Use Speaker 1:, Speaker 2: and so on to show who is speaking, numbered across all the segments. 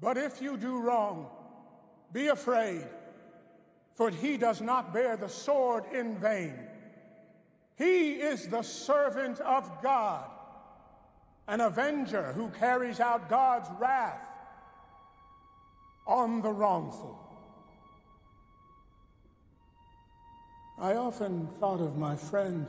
Speaker 1: But if you do wrong, be afraid, for he does not bear the sword in vain. He is the servant of God, an avenger who carries out God's wrath on the wrongful. I often thought of my friend,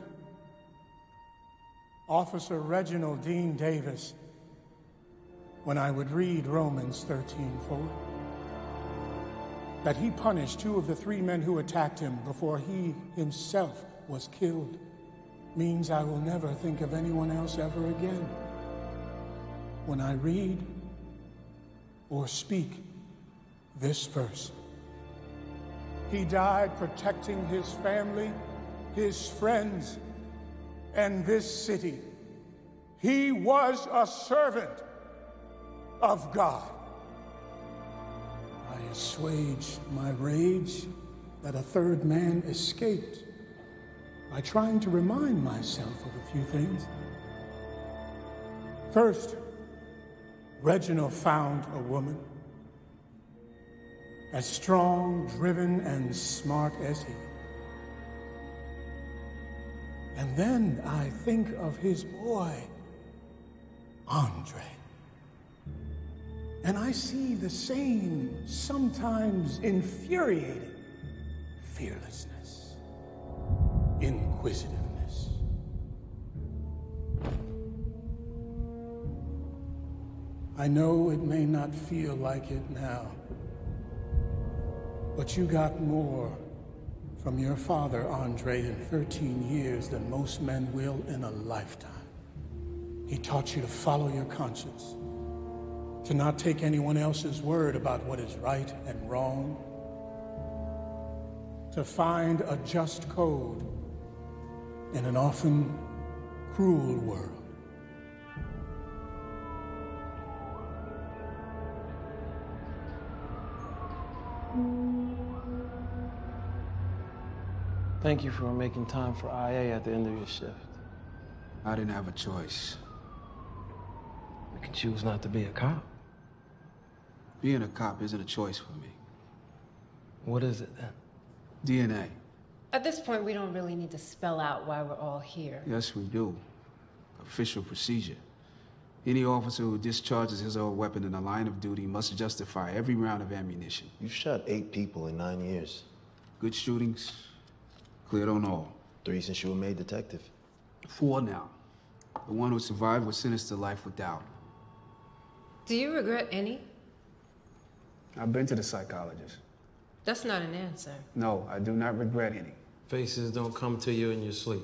Speaker 1: Officer Reginald Dean Davis, when I would read Romans 13:4, that he punished 2 of the 3 men who attacked him before he himself was killed, means I will never think of anyone else ever again. When I read or speak this verse, he died protecting his family, his friends, and this city. He was a servant of God. I assuaged my rage that a 3rd man escaped by trying to remind myself of a few things. First, Reginald found a woman as strong, driven, and smart as he. And then I think of his boy, Andre. And I see the same, sometimes infuriating fearlessness, inquisitiveness. I know it may not feel like it now, but you got more from your father, Andre, in 13 years than most men will in a lifetime. He taught you to follow your conscience, to not take anyone else's word about what is right and wrong, to find a just code in an often cruel world.
Speaker 2: Thank you for making time for IA at the end of your shift.
Speaker 3: I didn't have a choice.
Speaker 2: You can choose not to be a cop.
Speaker 3: Being a cop isn't a choice for me.
Speaker 2: What is it then?
Speaker 3: DNA.
Speaker 4: At this point, we don't really need to spell out why we're all here.
Speaker 3: Yes, we do. Official procedure. Any officer who discharges his or her weapon in the line of duty must justify every round of ammunition.
Speaker 5: You've shot 8 people in 9 years.
Speaker 3: Good shootings, cleared on all.
Speaker 5: 3 since you were made detective.
Speaker 3: 4 now. The one who survived was sentenced to life without.
Speaker 4: Do you regret any?
Speaker 3: I've been to the psychologist.
Speaker 4: That's not an answer.
Speaker 3: No, I do not regret any.
Speaker 2: Faces don't come to you in your sleep.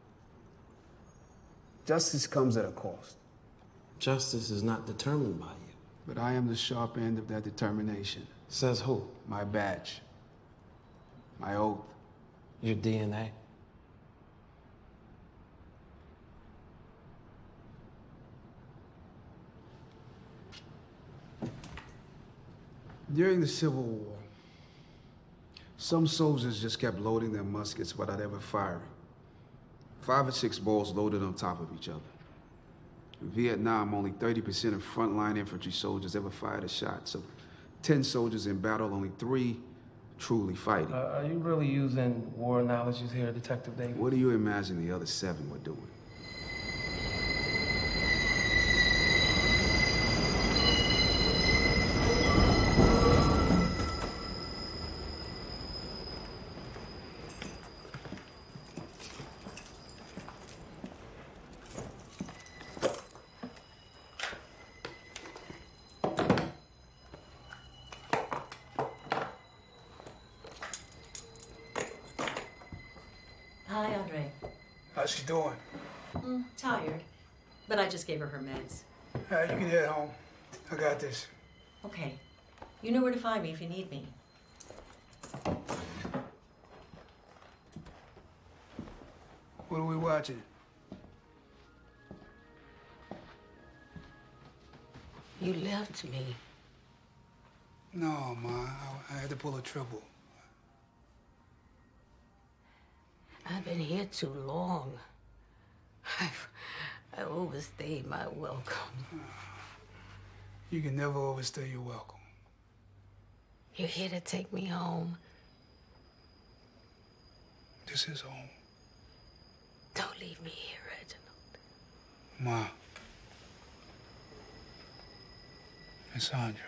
Speaker 3: Justice comes at a cost.
Speaker 2: Justice is not determined by you.
Speaker 3: But I am the sharp end of that determination.
Speaker 2: Says who?
Speaker 3: My badge. My oath.
Speaker 2: Your DNA.
Speaker 3: During the Civil War, some soldiers just kept loading their muskets without ever firing. 5 or 6 balls loaded on top of each other. In Vietnam, only 30% of frontline infantry soldiers ever fired a shot. So 10 soldiers in battle, only 3 truly fighting.
Speaker 2: Are you really using war analogies here, Detective Davis?
Speaker 3: What do you imagine the other 7 were doing?
Speaker 6: Hi, Andre.
Speaker 3: How's she doing?
Speaker 6: Tired, but I just gave her meds.
Speaker 3: You can head home. I got this.
Speaker 6: Okay. You know where to find me if you need me.
Speaker 3: What are we watching?
Speaker 6: You left me.
Speaker 3: No, Ma. I had to pull a triple.
Speaker 6: I've been here too long. I overstayed my welcome.
Speaker 3: You can never overstay your welcome.
Speaker 7: You're here to take me home.
Speaker 8: This is home.
Speaker 7: Don't leave me here, Reginald.
Speaker 8: Ma. It's Andre.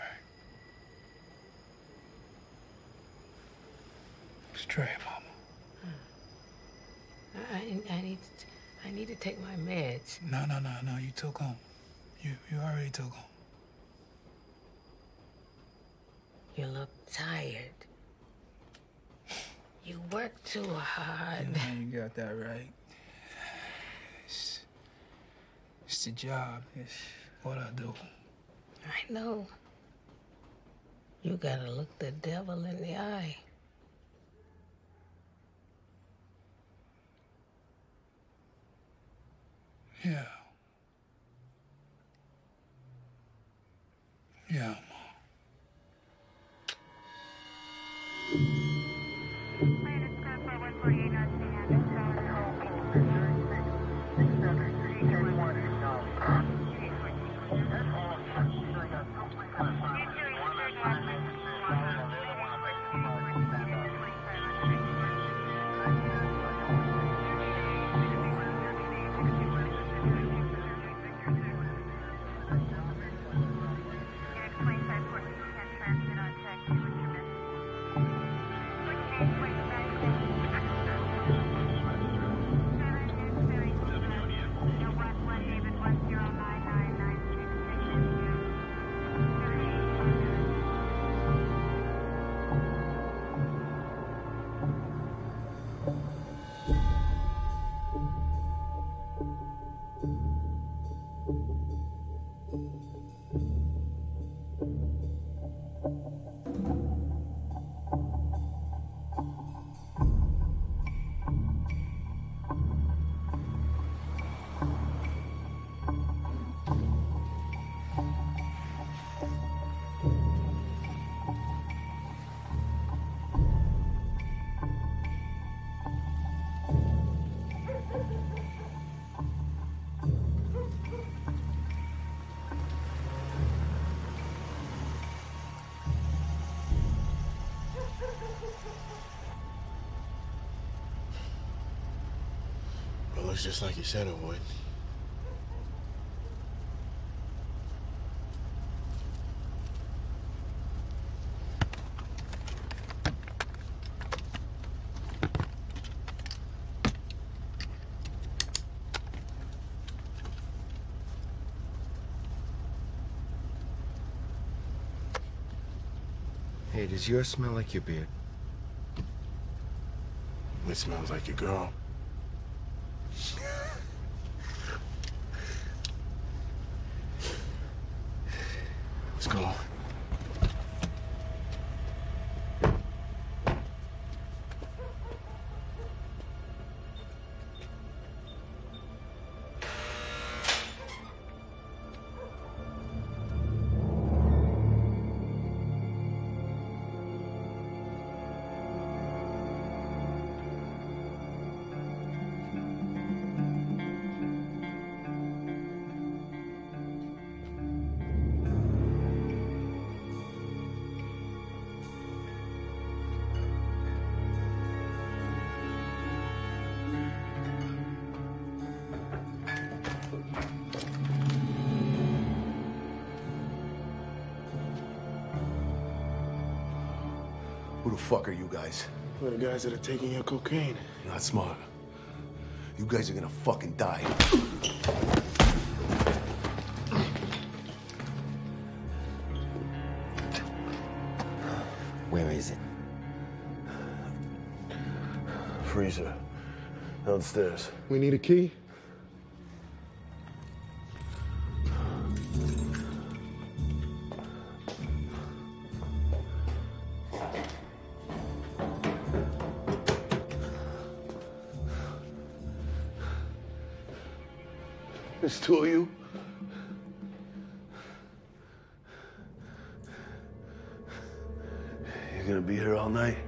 Speaker 8: It's Trey, Mama.
Speaker 7: I need to take my meds.
Speaker 8: No, you took home. You already took home.
Speaker 7: You look tired. You work too hard.
Speaker 8: Yeah, you got that right. It's the job. It's what I do.
Speaker 7: I know. You gotta look the devil in the eye.
Speaker 8: Yeah. Yeah,
Speaker 5: It looks just like you said it would.
Speaker 9: Hey, does yours smell like your beard?
Speaker 5: It smells like your girl. Let's go.
Speaker 10: Who the fuck are you guys?
Speaker 5: We're the guys that are taking your cocaine.
Speaker 10: You're not smart. You guys are gonna fucking die.
Speaker 9: Where is it?
Speaker 5: Freezer. Downstairs.
Speaker 9: We need a key?
Speaker 5: There's two of you. You're gonna be here all night?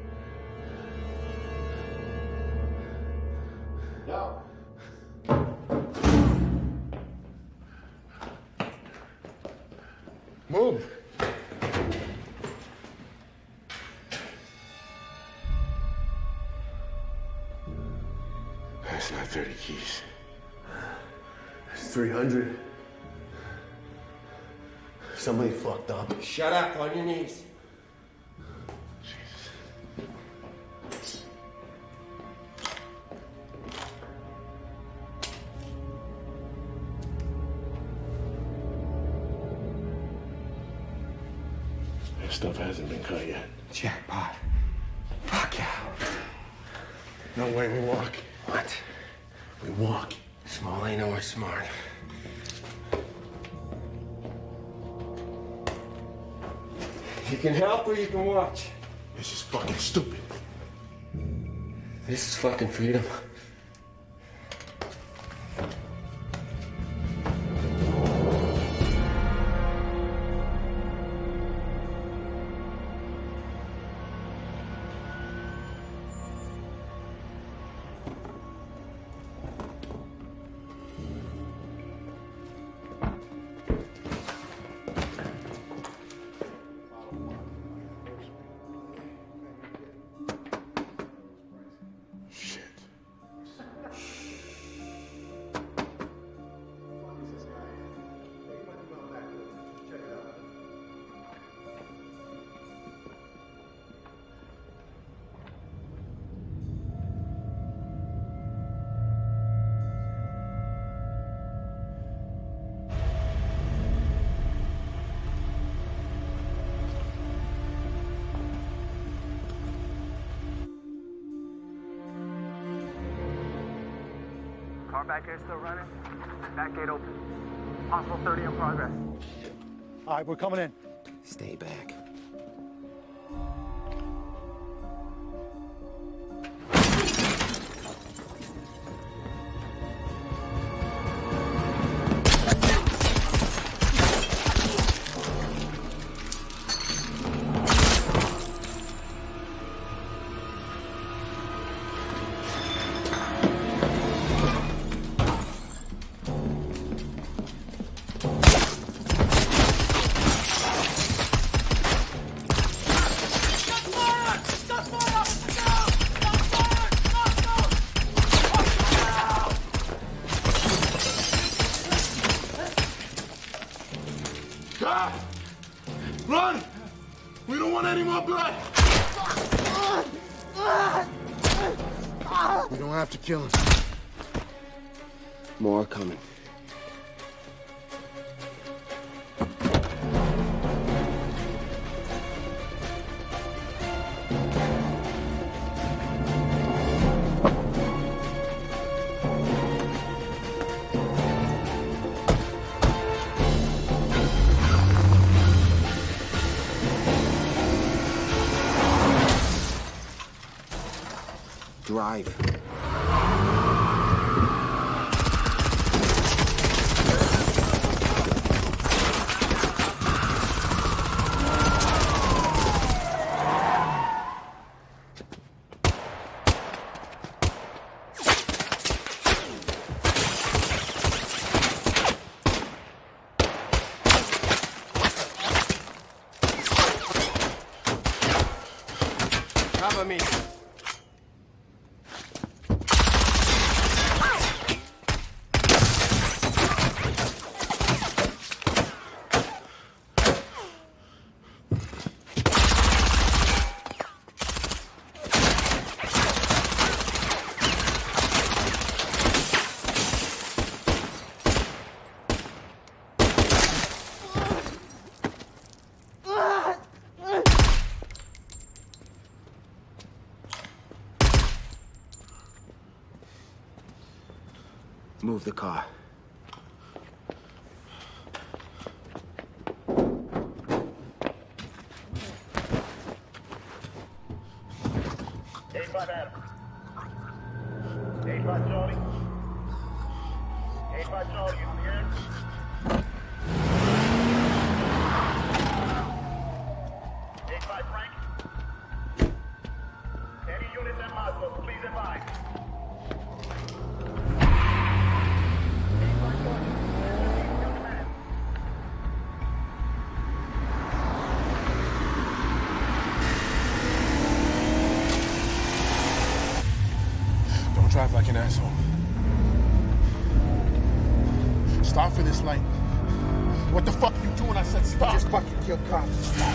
Speaker 9: No.
Speaker 5: Move. Just got 30 keys. There's 300. Somebody fucked up.
Speaker 11: Shut up, on your knees.
Speaker 5: This stuff hasn't been cut yet.
Speaker 11: Jackpot. Fuck yeah.
Speaker 5: No way, we walk.
Speaker 11: What?
Speaker 5: We walk.
Speaker 11: Small ain't always smart. You can help or you can watch.
Speaker 5: This is fucking stupid.
Speaker 11: This is fucking freedom.
Speaker 12: Car back here still running. Back gate open. Possible 30 in progress.
Speaker 13: All right, we're coming in.
Speaker 11: Stay back.
Speaker 5: God! Run! We don't want any more blood!
Speaker 10: We don't have to kill him.
Speaker 11: More coming. Drive. Cover me. Move the car.
Speaker 12: Charlie. 85 Charlie, you here? 85 Frank. Any units in Moscow, please advise.
Speaker 5: Don't drive like an asshole. Stop in this lane. What the fuck you doing? I said stop.
Speaker 11: Just fucking kill cops. Stop.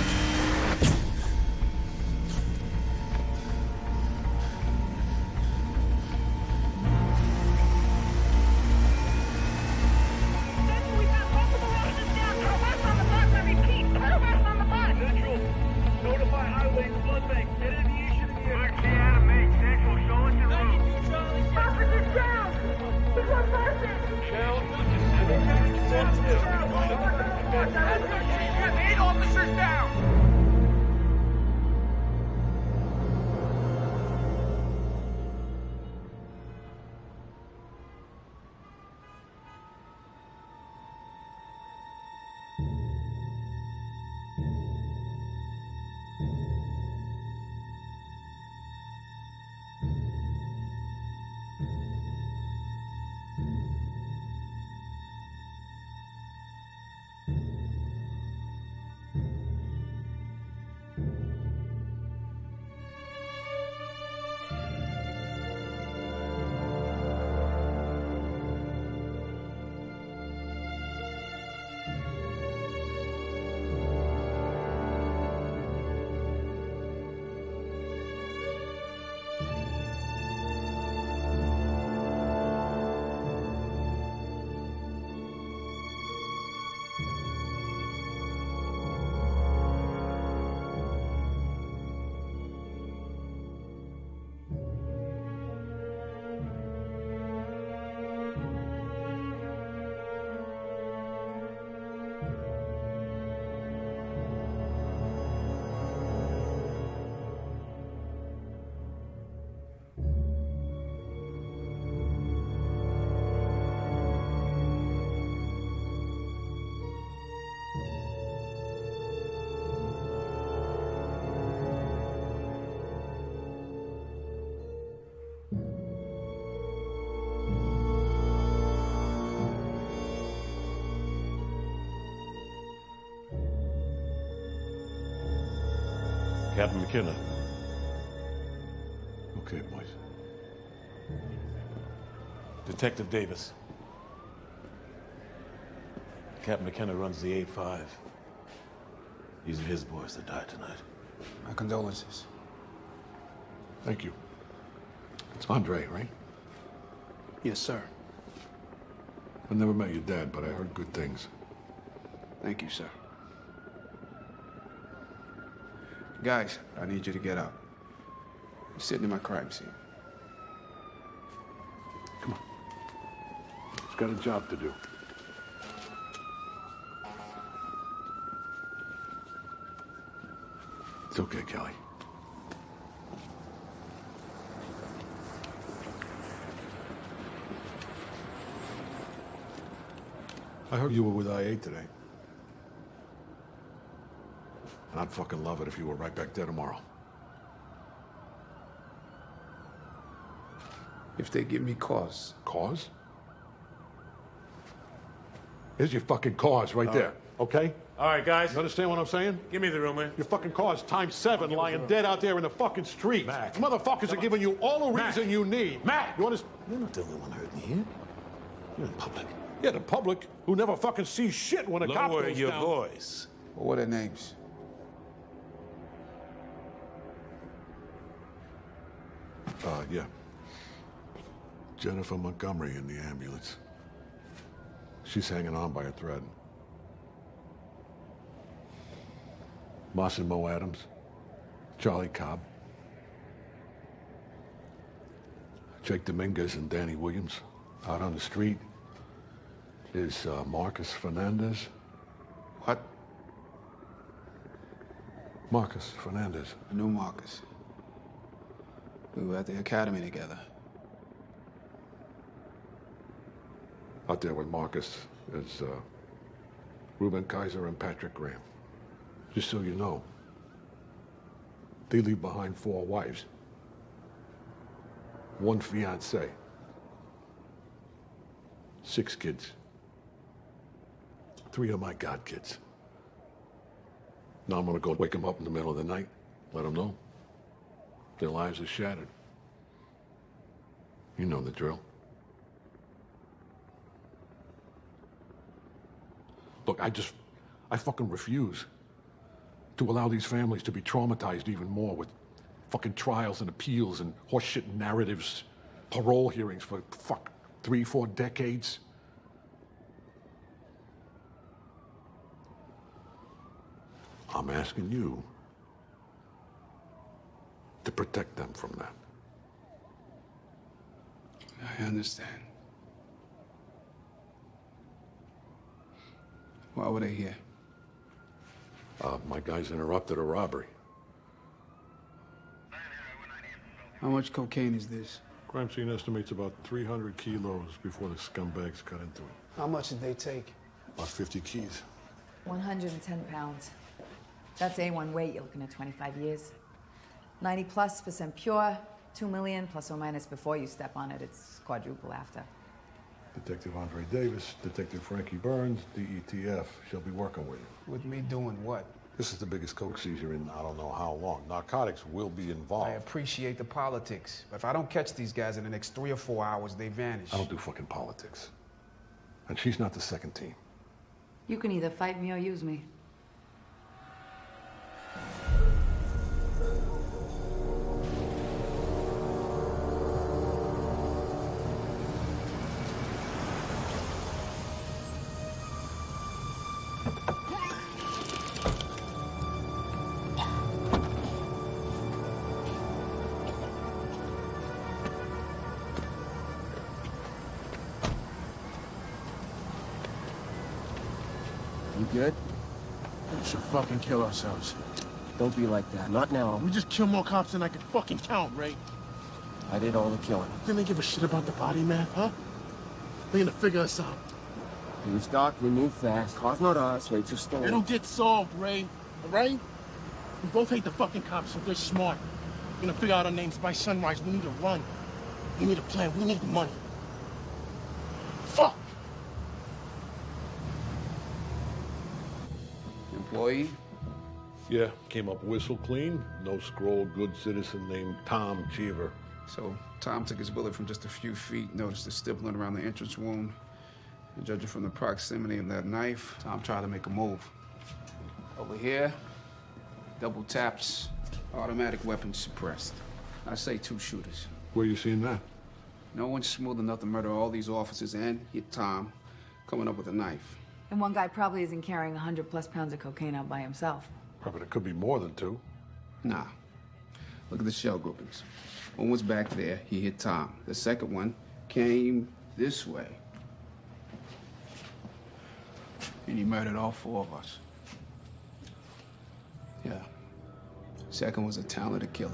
Speaker 14: Captain McKenna. Okay, boys. Detective Davis. Captain McKenna runs the 8-5. These are his boys that died tonight.
Speaker 3: My condolences.
Speaker 14: Thank you. It's Andre, right?
Speaker 3: Yes, sir.
Speaker 14: I never met your dad, but I heard good things.
Speaker 3: Thank you, sir. Guys, I need you to get out. I'm sitting in my crime scene.
Speaker 14: Come on. It's got a job to do. It's okay, Kelly. I heard you were with IA today. And I'd fucking love it if you were right back there tomorrow.
Speaker 3: If they give me cause.
Speaker 14: Cause? Here's your fucking cause right there, okay?
Speaker 15: All right, guys.
Speaker 14: You understand what I'm saying?
Speaker 15: Give me the room, man.
Speaker 14: Your fucking cause times 7 lying dead out there in the fucking street.
Speaker 15: Mac.
Speaker 14: Motherfuckers are giving you all the reason you need.
Speaker 15: Mac!
Speaker 14: You understand?
Speaker 15: You're not the only one hurting here. You're in public.
Speaker 14: Yeah, the public who never fucking sees shit when a cop
Speaker 15: Lower
Speaker 14: goes
Speaker 15: your
Speaker 14: down.
Speaker 15: voice.
Speaker 3: Well, what are their names?
Speaker 14: Yeah. Jennifer Montgomery in the ambulance. She's hanging on by a thread. Moss and Mo Adams. Charlie Cobb. Jake Dominguez and Danny Williams. Out on the street is Marcus Fernandez.
Speaker 3: What?
Speaker 14: Marcus Fernandez.
Speaker 3: I knew Marcus. We were at the academy together.
Speaker 14: Out there with Marcus is Ruben Kaiser and Patrick Graham. Just so you know, they leave behind 4 wives, 1 fiancé, 6 kids. 3 of my godkids. Now I'm gonna go wake them up in the middle of the night, let them know their lives are shattered. You know the drill. Look, I fucking refuse to allow these families to be traumatized even more with fucking trials and appeals and horseshit narratives, parole hearings for, 3, 4 decades. I'm asking you to protect them from that.
Speaker 3: I understand. Why were they here?
Speaker 14: My guys interrupted a robbery.
Speaker 3: How much cocaine is this?
Speaker 14: Crime scene estimates about 300 kilos before the scumbags cut into it.
Speaker 8: How much did they take?
Speaker 14: About 50 keys.
Speaker 16: 110 pounds. That's A1 weight, you're looking at 25 years. 90+% pure, 2 million plus or minus before you step on it. It's quadruple after.
Speaker 14: Detective Andre Davis, Detective Frankie Burns, DETF shall be working with you.
Speaker 3: With me doing what?
Speaker 14: This is the biggest coke seizure in I don't know how long. Narcotics will be involved.
Speaker 3: I appreciate the politics, but if I don't catch these guys in the next 3 or 4 hours, they vanish.
Speaker 14: I don't do fucking politics. And she's not the second team.
Speaker 16: You can either fight me or use me.
Speaker 15: You good?
Speaker 5: We should fucking kill ourselves.
Speaker 15: Don't be like that. Not now.
Speaker 5: We just kill more cops than I can fucking count, Ray.
Speaker 15: I did all the killing.
Speaker 5: Didn't they give a shit about the body math, huh? They're gonna figure us out.
Speaker 15: It was dark, we moved fast. Car's not ours, Ray's a stolen.
Speaker 5: It'll get solved, Ray. All right? We both hate the fucking cops, so they're smart. We're gonna figure out our names by sunrise. We need to run. We need a plan. We need the money. Fuck!
Speaker 3: Employee?
Speaker 14: Yeah, came up whistle clean. No scroll, good citizen named Tom Cheever.
Speaker 3: So Tom took his bullet from just a few feet, noticed the stippling around the entrance wound. And judging from the proximity of that knife, Tom tried to make a move. Over here, double taps, automatic weapon suppressed. I say 2 shooters.
Speaker 14: Where you seen that?
Speaker 3: No one's smooth enough to murder all these officers and hit Tom, coming up with a knife.
Speaker 16: And one guy probably isn't carrying 100+ pounds of cocaine out by himself.
Speaker 14: Probably it could be more than 2.
Speaker 3: Nah. Look at the shell groupings. One was back there, he hit Tom. The second one came this way. And he murdered all 4 of us. Yeah. Second was a talented killer.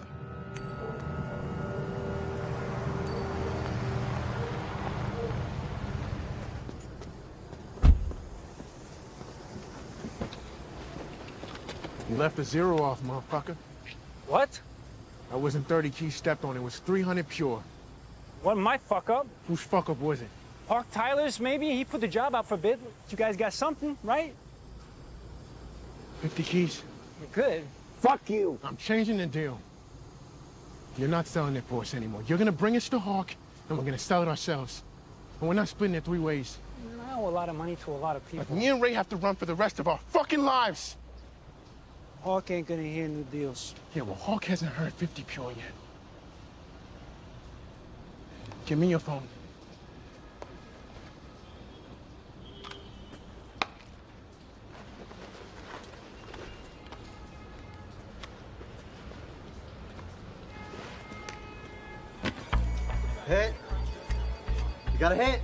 Speaker 5: You left a 0 off, motherfucker.
Speaker 12: What?
Speaker 5: I wasn't 30 keys stepped on. It was 300 pure.
Speaker 12: What, my fuck up?
Speaker 5: Whose fuck up was it?
Speaker 12: Park Tyler's, maybe? He put the job out for a bit. You guys got something, right?
Speaker 5: 50 keys.
Speaker 12: You're good.
Speaker 5: Fuck you. I'm changing the deal. You're not selling it for us anymore. You're gonna bring us to Hawk, and we're gonna sell it ourselves. And we're not splitting it 3 ways.
Speaker 12: I owe a lot of money to a lot of people.
Speaker 5: Like me and Ray have to run for the rest of our fucking lives.
Speaker 12: Hawk ain't gonna handle deals.
Speaker 5: Yeah, well, Hawk hasn't heard 50 pure yet. Give me your phone.
Speaker 17: Hit. You got a hit.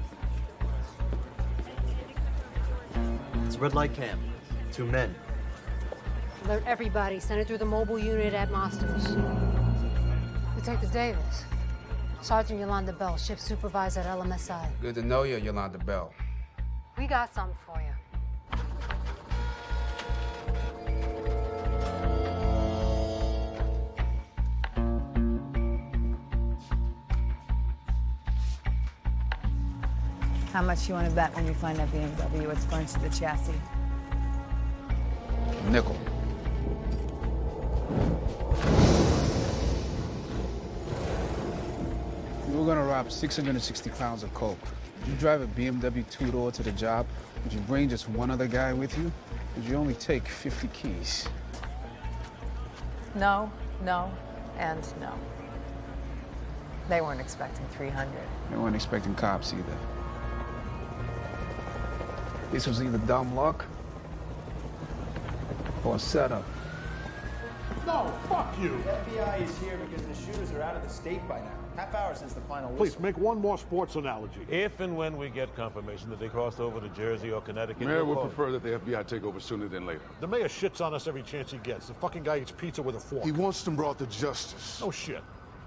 Speaker 17: It's red light cam. 2 men.
Speaker 18: Alert everybody. Send it through the mobile unit at Masters. Detective Davis. Sergeant Yolanda Bell, shift supervisor at LMSI.
Speaker 3: Good to know you, Yolanda Bell.
Speaker 18: We got something for you.
Speaker 16: How much you want to bet when you find that BMW? What's going to the chassis?
Speaker 3: Nickel.
Speaker 8: We were gonna rob 660 pounds of coke. You drive a BMW two-door to the job, would you bring just one other guy with you? Would you only take 50 keys?
Speaker 16: No, no, and no. They weren't expecting 300.
Speaker 8: They weren't expecting cops either. This was either dumb luck or a setup.
Speaker 14: No, fuck you!
Speaker 19: The FBI is here because the shooters are out of the state by now. Half hour since the final
Speaker 14: Please,
Speaker 19: whistle.
Speaker 14: make one more sports analogy.
Speaker 20: If and when we get confirmation that they crossed over to Jersey or Connecticut...
Speaker 14: Mayor would prefer that the FBI take over sooner than later.
Speaker 20: The mayor shits on us every chance he gets. The fucking guy eats pizza with a fork.
Speaker 10: He wants them brought to justice.
Speaker 20: No shit.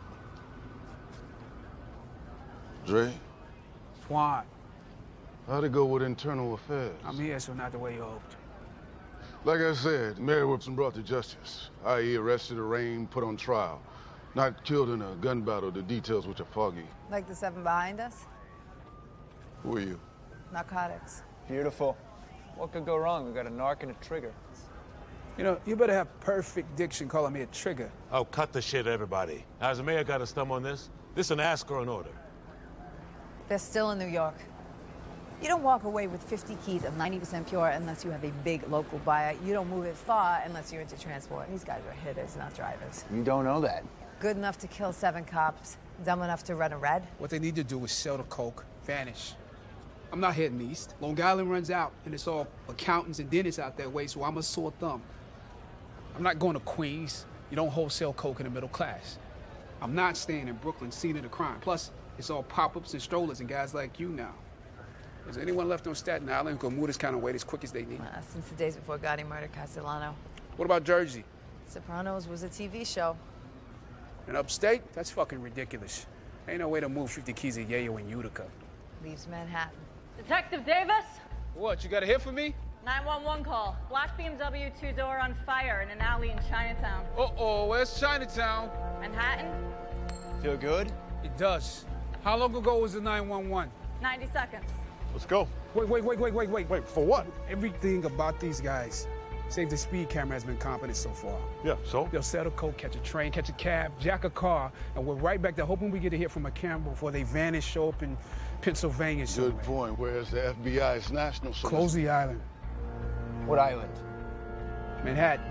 Speaker 10: Dre,
Speaker 8: Swan,
Speaker 10: how'd it go with internal affairs?
Speaker 8: I'm here, so not the way you hoped.
Speaker 10: Like I said, Mary Whipson brought to justice, i.e. arrested, arraigned, put on trial. Not killed in a gun battle, the details which are foggy.
Speaker 16: Like the 7 behind us?
Speaker 10: Who are you?
Speaker 16: Narcotics.
Speaker 19: Beautiful. What could go wrong? We got a narc and a trigger.
Speaker 8: You know, you better have perfect diction calling me a trigger.
Speaker 20: Oh, cut the shit, everybody. Now, has the mayor got his thumb on this? This an ask or an order?
Speaker 16: They're still in New York. You don't walk away with 50 keys of 90% pure unless you have a big local buyer. You don't move it far unless you're into transport. These guys are hitters, not drivers.
Speaker 19: You don't know that.
Speaker 16: Good enough to kill 7 cops, dumb enough to run a red.
Speaker 8: What they need to do is sell the coke, vanish. I'm not heading east. Long Island runs out, and it's all accountants and dentists out that way, so I'm a sore thumb. I'm not going to Queens. You don't wholesale coke in the middle class. I'm not staying in Brooklyn, scene of the crime. Plus, it's all pop-ups and strollers and guys like you now. Is there anyone left on Staten Island who can move this kind of weight as quick as they need?
Speaker 16: Since the days before Gotti murdered Castellano.
Speaker 8: What about Jersey?
Speaker 16: Sopranos was a TV show.
Speaker 8: And upstate? That's fucking ridiculous. Ain't no way to move 50 keys of yayo in Utica.
Speaker 16: Leaves Manhattan.
Speaker 21: Detective Davis?
Speaker 8: What, you got a hit for me?
Speaker 21: 911 call. Black BMW two-door on fire in an alley in Chinatown.
Speaker 8: Uh-oh, where's Chinatown?
Speaker 21: Manhattan?
Speaker 19: Feel good?
Speaker 8: It does. How long ago was the 911?
Speaker 21: 90 seconds.
Speaker 14: Let's go.
Speaker 8: Wait.
Speaker 14: Wait, for what?
Speaker 8: Everything about these guys, save the speed camera, has been competent so far.
Speaker 14: Yeah, so?
Speaker 8: They'll sell the coke, catch a train, catch a cab, jack a car, and we're right back there hoping we get a hit from a camera before they vanish, show up in Pennsylvania somewhere.
Speaker 10: Good point. Where's the FBI's national service?
Speaker 8: Close the island.
Speaker 19: What island?
Speaker 8: Manhattan.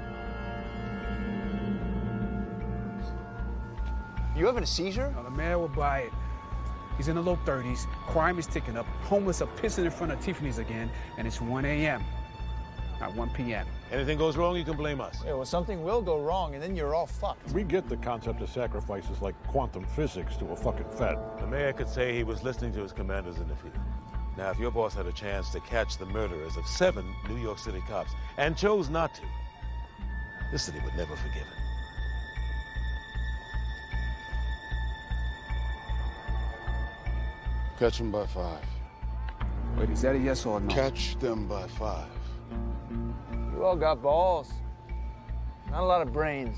Speaker 19: You having a seizure?
Speaker 8: No, the mayor will buy it. He's in the low 30s, crime is ticking up, homeless are pissing in front of Tiffany's again, and it's 1 a.m., not 1 p.m.
Speaker 20: Anything goes wrong, you can blame us.
Speaker 19: Yeah, well, something will go wrong, and then you're all fucked.
Speaker 14: We get the concept of sacrifices like quantum physics to a fucking Fed.
Speaker 20: The mayor could say he was listening to his commanders in the field. Now, if your boss had a chance to catch the murderers of 7 New York City cops and chose not to, this city would never forgive him.
Speaker 10: Catch them by 5.
Speaker 8: Wait, is that a yes or a no?
Speaker 10: Catch them by 5.
Speaker 19: You all got balls. Not a lot of brains.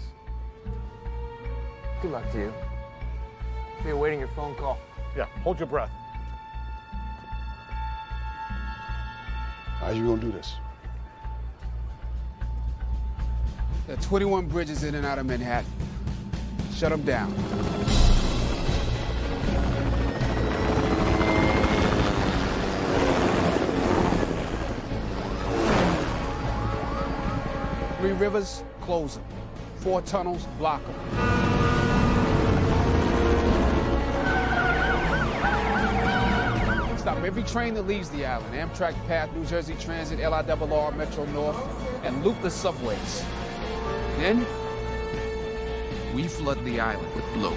Speaker 19: Good luck to you. Be awaiting your phone call.
Speaker 14: Yeah, hold your breath.
Speaker 10: How you gonna do this?
Speaker 8: There are 21 bridges in and out of Manhattan. Shut them down. Three rivers, close them. 4 tunnels, block them. Stop every train that leaves the island. Amtrak Path, New Jersey Transit, LIRR, Metro North, and loop the subways. Then, we flood the island with blue.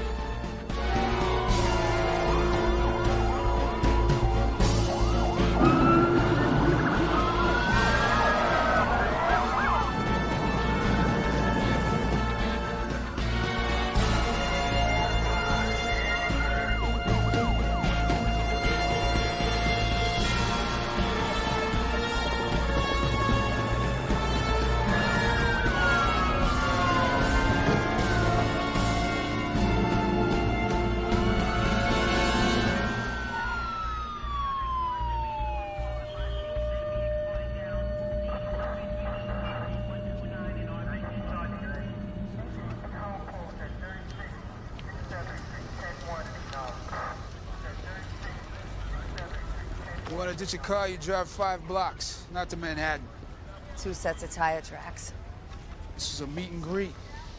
Speaker 8: You want to ditch a car, you drive 5 blocks, not to Manhattan.
Speaker 16: 2 sets of tire tracks.
Speaker 8: This is a meet and greet.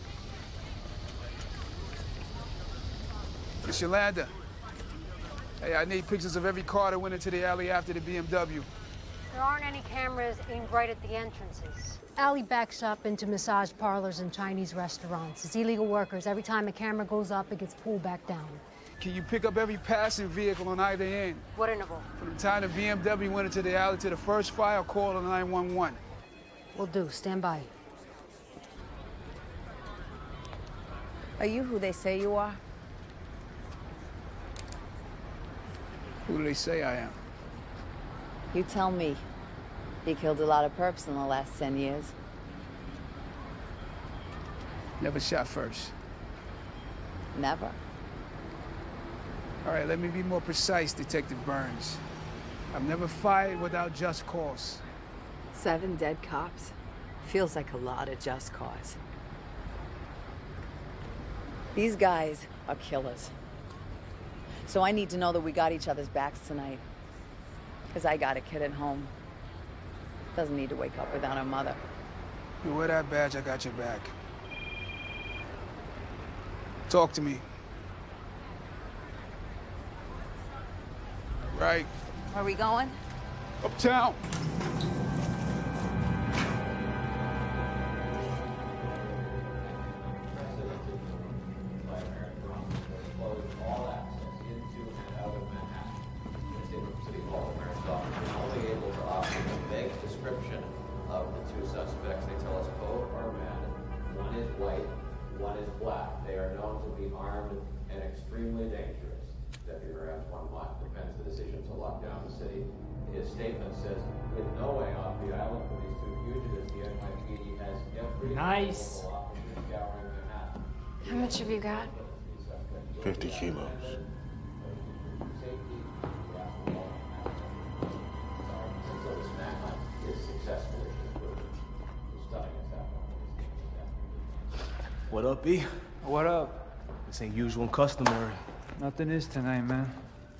Speaker 8: Miss Yolanda. Hey, I need pictures of every car that went into the alley after the BMW.
Speaker 18: There aren't any cameras aimed right at the entrances. Alley backs up into massage parlors and Chinese restaurants. It's illegal workers. Every time a camera goes up, it gets pulled back down.
Speaker 8: Can you pick up every passing vehicle on either end?
Speaker 18: What interval?
Speaker 8: From the time the BMW went into the alley to the first fire, call to 911.
Speaker 18: Will do. Stand by.
Speaker 16: Are you who they say you are?
Speaker 8: Who do they say I am?
Speaker 16: You tell me. You killed a lot of perps in the last 10 years.
Speaker 8: Never shot first.
Speaker 16: Never.
Speaker 8: All right, let me be more precise, Detective Burns. I've never fired without just cause.
Speaker 16: 7 dead cops. Feels like a lot of just cause. These guys are killers. So I need to know that we got each other's backs tonight. Because I got a kid at home. Doesn't need to wake up without her mother.
Speaker 8: You wear that badge, I got your back. Talk to me. Right.
Speaker 16: Where are we going?
Speaker 8: Uptown.
Speaker 1: His statement says, with no way off the island for these 2 fugitives, the NYPD has every
Speaker 22: Nice.
Speaker 18: How much have you got?
Speaker 20: 50 kilos.
Speaker 22: What up, B?
Speaker 11: What up?
Speaker 22: This ain't usual and customary.
Speaker 11: Nothing is tonight, man.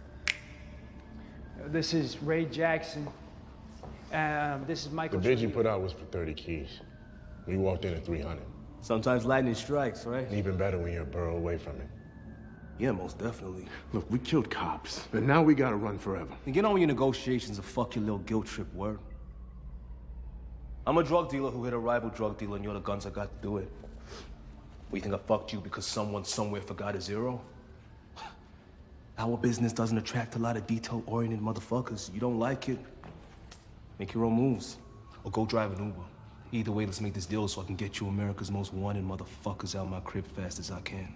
Speaker 11: This is Ray Jackson. This is Michael.
Speaker 23: The bid you put out was for 30 keys. We walked in at 300.
Speaker 22: Sometimes lightning strikes, right?
Speaker 23: Even better when you're a borough away from it.
Speaker 22: Yeah, most definitely.
Speaker 14: Look, we killed cops, but now we gotta run forever.
Speaker 22: And get on with your negotiations and fuck your little guilt trip, word. I'm a drug dealer who hit a rival drug dealer, and you're the guns I got to do it. We think I fucked you because someone somewhere forgot a zero? Our business doesn't attract a lot of detail-oriented motherfuckers. You don't like it, make your own moves. Or go drive an Uber. Either way, let's make this deal so I can get you America's most wanted motherfuckers out my crib fast as I can.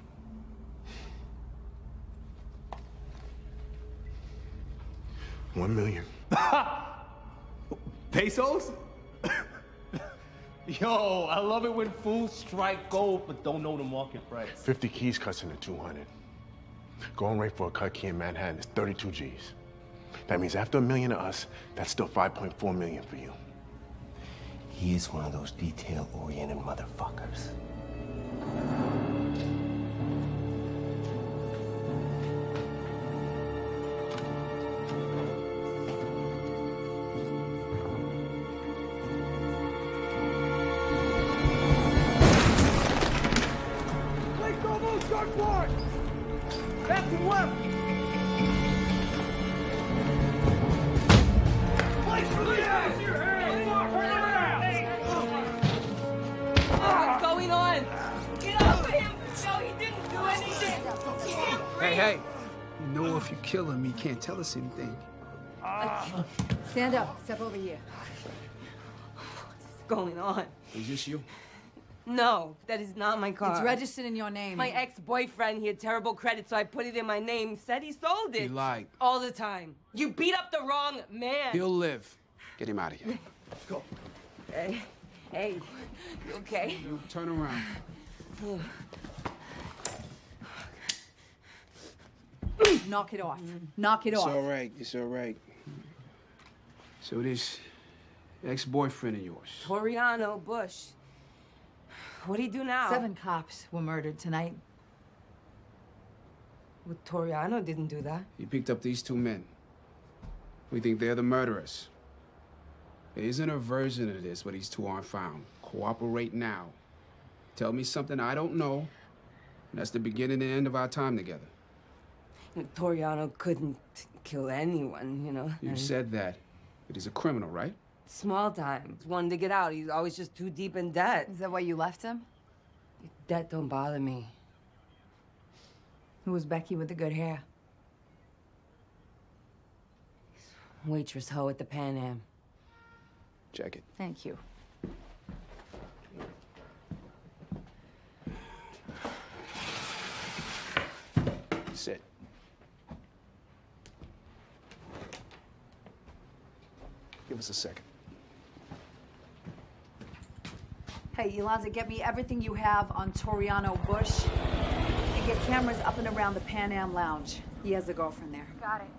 Speaker 23: $1 million.
Speaker 22: Pesos? Yo, I love it when fools strike gold but don't know the market price.
Speaker 23: 50 keys cuts into 200. Going rate for a cut key in Manhattan is 32 G's. That means after $1 million to us, that's still 5.4 million for you.
Speaker 22: He is one of those detail-oriented motherfuckers.
Speaker 5: Back to work! Place for the ass!
Speaker 24: What's going on? Get off of him! No, he didn't do anything!
Speaker 8: Hey. You know if you kill him, he can't tell us anything.
Speaker 16: Stand up. Step over here.
Speaker 24: What's going on?
Speaker 22: Is this you?
Speaker 24: No, that is not my car.
Speaker 16: It's registered in your name.
Speaker 24: My ex-boyfriend, he had terrible credit, so I put it in my name. Said he sold it.
Speaker 8: He lied.
Speaker 24: All the time. You beat up the wrong man.
Speaker 8: He'll live. Get him out of here.
Speaker 24: Let's go. Hey, you okay?
Speaker 8: You turn around.
Speaker 16: Knock it off. Knock it off.
Speaker 8: It's all right. So this ex-boyfriend of yours.
Speaker 24: Toriano Bush. What'd he do now?
Speaker 16: 7 cops were murdered tonight.
Speaker 24: Well, Toriano didn't do that.
Speaker 8: He picked up these 2 men.
Speaker 3: We think they're the murderers. There isn't a version of this where these two aren't found. Cooperate now. Tell me something I don't know, and that's the beginning and end of our time together.
Speaker 2: Toriano couldn't kill anyone, you know.
Speaker 3: You said that, but he's a criminal, right?
Speaker 2: Small time. Wanted to get out. He's always just too deep in debt.
Speaker 16: Is that why you left him?
Speaker 2: Debt don't bother me.
Speaker 16: Who was Becky with the good hair?
Speaker 2: Waitress hoe at the Pan Am.
Speaker 3: Check it.
Speaker 16: Thank you.
Speaker 3: Sit. Give us a second.
Speaker 16: Hey, Yolanda, get me everything you have on Toriano Bush and get cameras up and around the Pan Am Lounge. He has a girlfriend there.
Speaker 18: Got it.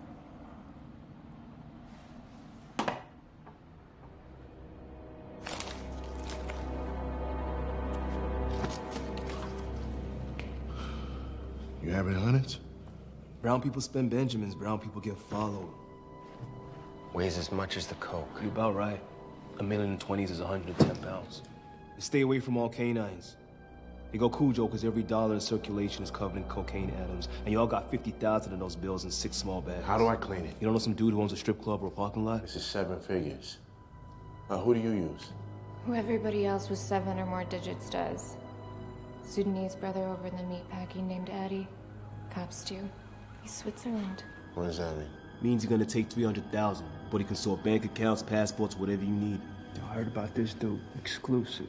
Speaker 23: You having hundreds?
Speaker 22: Brown people spend Benjamins, brown people get followed.
Speaker 15: Weighs as much as the coke.
Speaker 22: You're about right. $1 million in 20s is 110 pounds. And stay away from all canines. They go Cujo because every dollar in circulation is covered in cocaine atoms, and y'all got 50,000 of those bills in 6 small bags.
Speaker 23: How do I clean it?
Speaker 22: You don't know some dude who owns a strip club or a parking lot?
Speaker 23: This is 7 figures. Who do you use?
Speaker 4: Who everybody else with 7 or more digits does. Sudanese brother over in the meatpacking named Addy. Cops too. He's Switzerland.
Speaker 23: What does that mean?
Speaker 22: Means you're gonna take 300,000, but he can sort bank accounts, passports, whatever you need.
Speaker 8: I heard about this dude. Exclusive.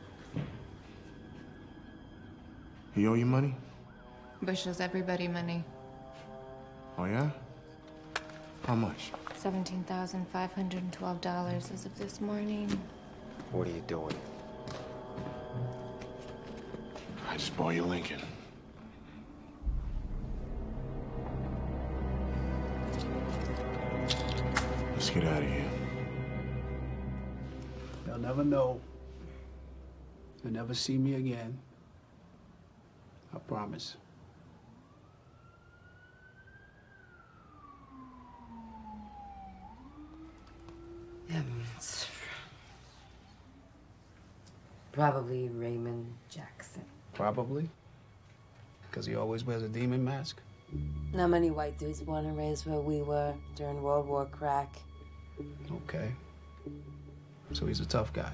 Speaker 23: He owe you money?
Speaker 4: Bush owes everybody money.
Speaker 23: Oh, yeah? How much?
Speaker 4: $17,512 as of this morning.
Speaker 15: What are you doing?
Speaker 23: I just bought you Lincoln. Let's get out of here.
Speaker 8: They'll never know. They'll never see me again. I promise.
Speaker 2: Yeah, it's probably Raymond Jackson.
Speaker 3: Probably. Because he always wears a demon mask.
Speaker 2: Not many white dudes born and raised where we were during World War crack.
Speaker 3: Okay. So he's a tough guy.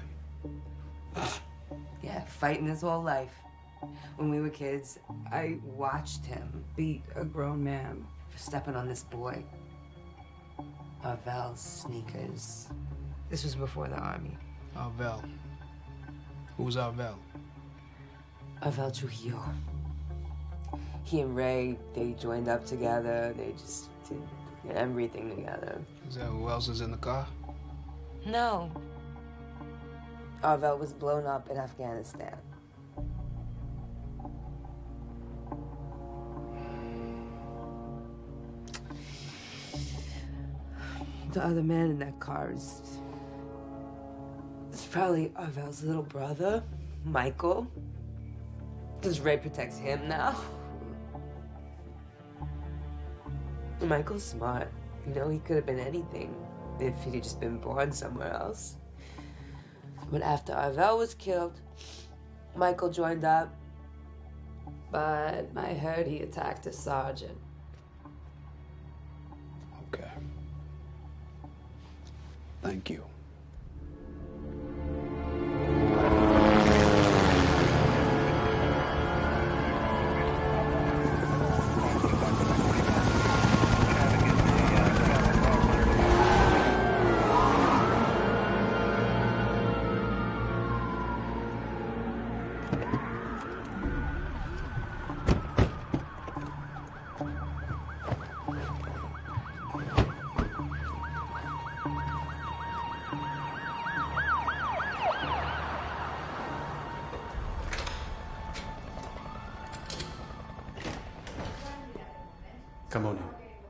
Speaker 2: Yeah, fighting his whole life. When we were kids, I watched him beat a grown man for stepping on this boy. Arvel's sneakers. This was before the army.
Speaker 8: Arvel. Who's Arvel?
Speaker 2: Arvel Trujillo. He and Ray, they joined up together. They just did everything together.
Speaker 3: Is that who else is in the car?
Speaker 2: No. Arvel was blown up in Afghanistan. The other man in that car is probably Arvel's little brother, Michael. Because Ray protects him now. Michael's smart. You know, he could have been anything if he'd just been born somewhere else. But after Arvel was killed, Michael joined up. But I heard he attacked a sergeant.
Speaker 3: Okay. Thank you.
Speaker 22: Come on in.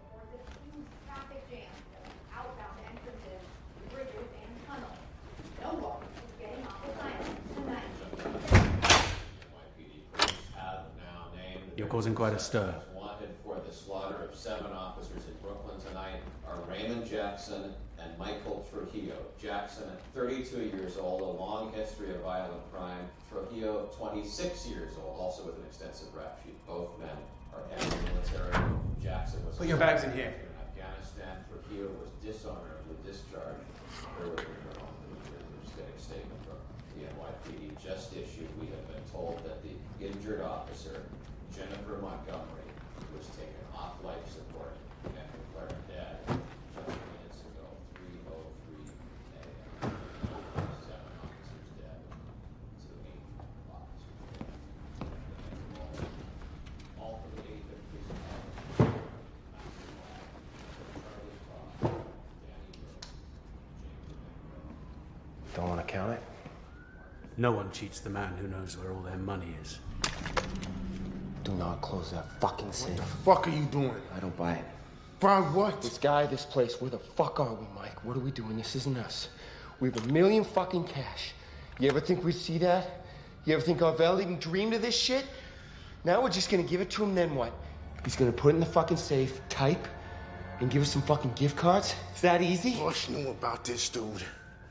Speaker 22: You're causing quite a stir.
Speaker 1: Wanted for the slaughter of 7 officers in Brooklyn tonight are Raymond Jackson and Michael Trujillo. Jackson, 32 years old, a long history of violent crime. Trujillo, 26 years old, also with an extensive rap sheet. Both men are ex-military. Jackson was...
Speaker 22: Put your bags in here.
Speaker 1: In Afghanistan. Trujillo was dishonorably discharged. There was a statement from the NYPD just issued. We have been told that the injured officer, Jennifer Montgomery, was taken off life support and declared dead just minutes ago, 3:03 a.m. 7 officers dead. So 8 officers dead. All from the 8th and police department. Charlie Cox, Danny Rose, James.
Speaker 22: Don't want to count it?
Speaker 6: No one cheats the man who knows where all their money is.
Speaker 15: Do not close that fucking safe.
Speaker 5: What the fuck are you doing?
Speaker 15: I don't buy it.
Speaker 5: Buy what?
Speaker 15: This guy, this place, where the fuck are we, Mike? What are we doing? This isn't us. We have $1 million fucking cash. You ever think we'd see that? You ever think Arvell even dreamed of this shit? Now we're just gonna give it to him, then what? He's gonna put it in the fucking safe, type, and give us some fucking gift cards? It's that easy?
Speaker 5: Bush knew about this dude.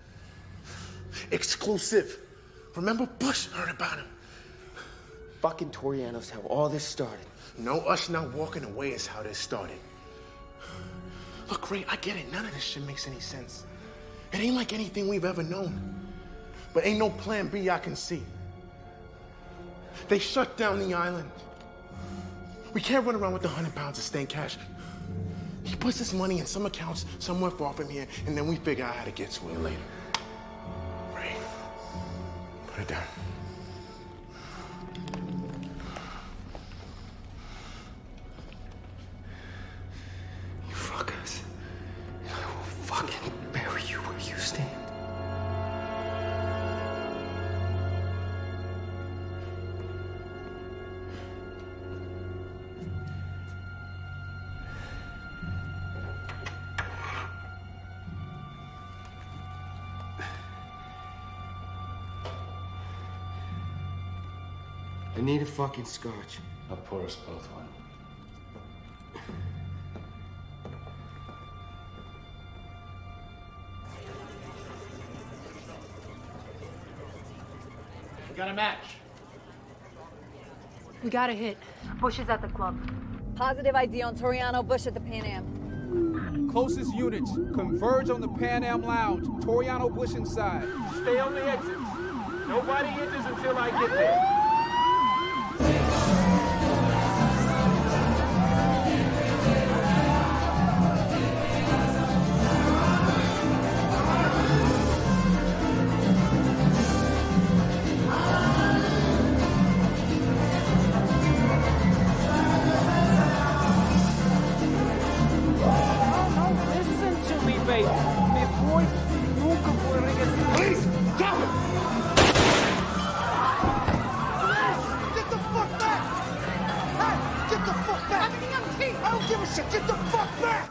Speaker 5: Exclusive. Remember, Bush heard about him.
Speaker 15: Fucking Toriano's how all this started.
Speaker 5: No, us not walking away is how this started. Look, Ray, I get it. None of this shit makes any sense. It ain't like anything we've ever known. But ain't no plan B I can see. They shut down the island. We can't run around with 100 pounds of stank cash. He puts his money in some accounts somewhere far from here, and then we figure out how to get to it later. Ray, put it down.
Speaker 15: You fuck us, and I will fucking bury you where you stand. I need a fucking scotch.
Speaker 22: I'll pour us both one.
Speaker 7: We got a match.
Speaker 18: We got a hit. Bush is at the club.
Speaker 16: Positive ID on Toriano Bush at the Pan Am.
Speaker 8: Closest units, converge on the Pan Am Lounge. Toriano Bush inside.
Speaker 7: Stay on the exits. Nobody enters until I get there.
Speaker 5: Get the fuck back!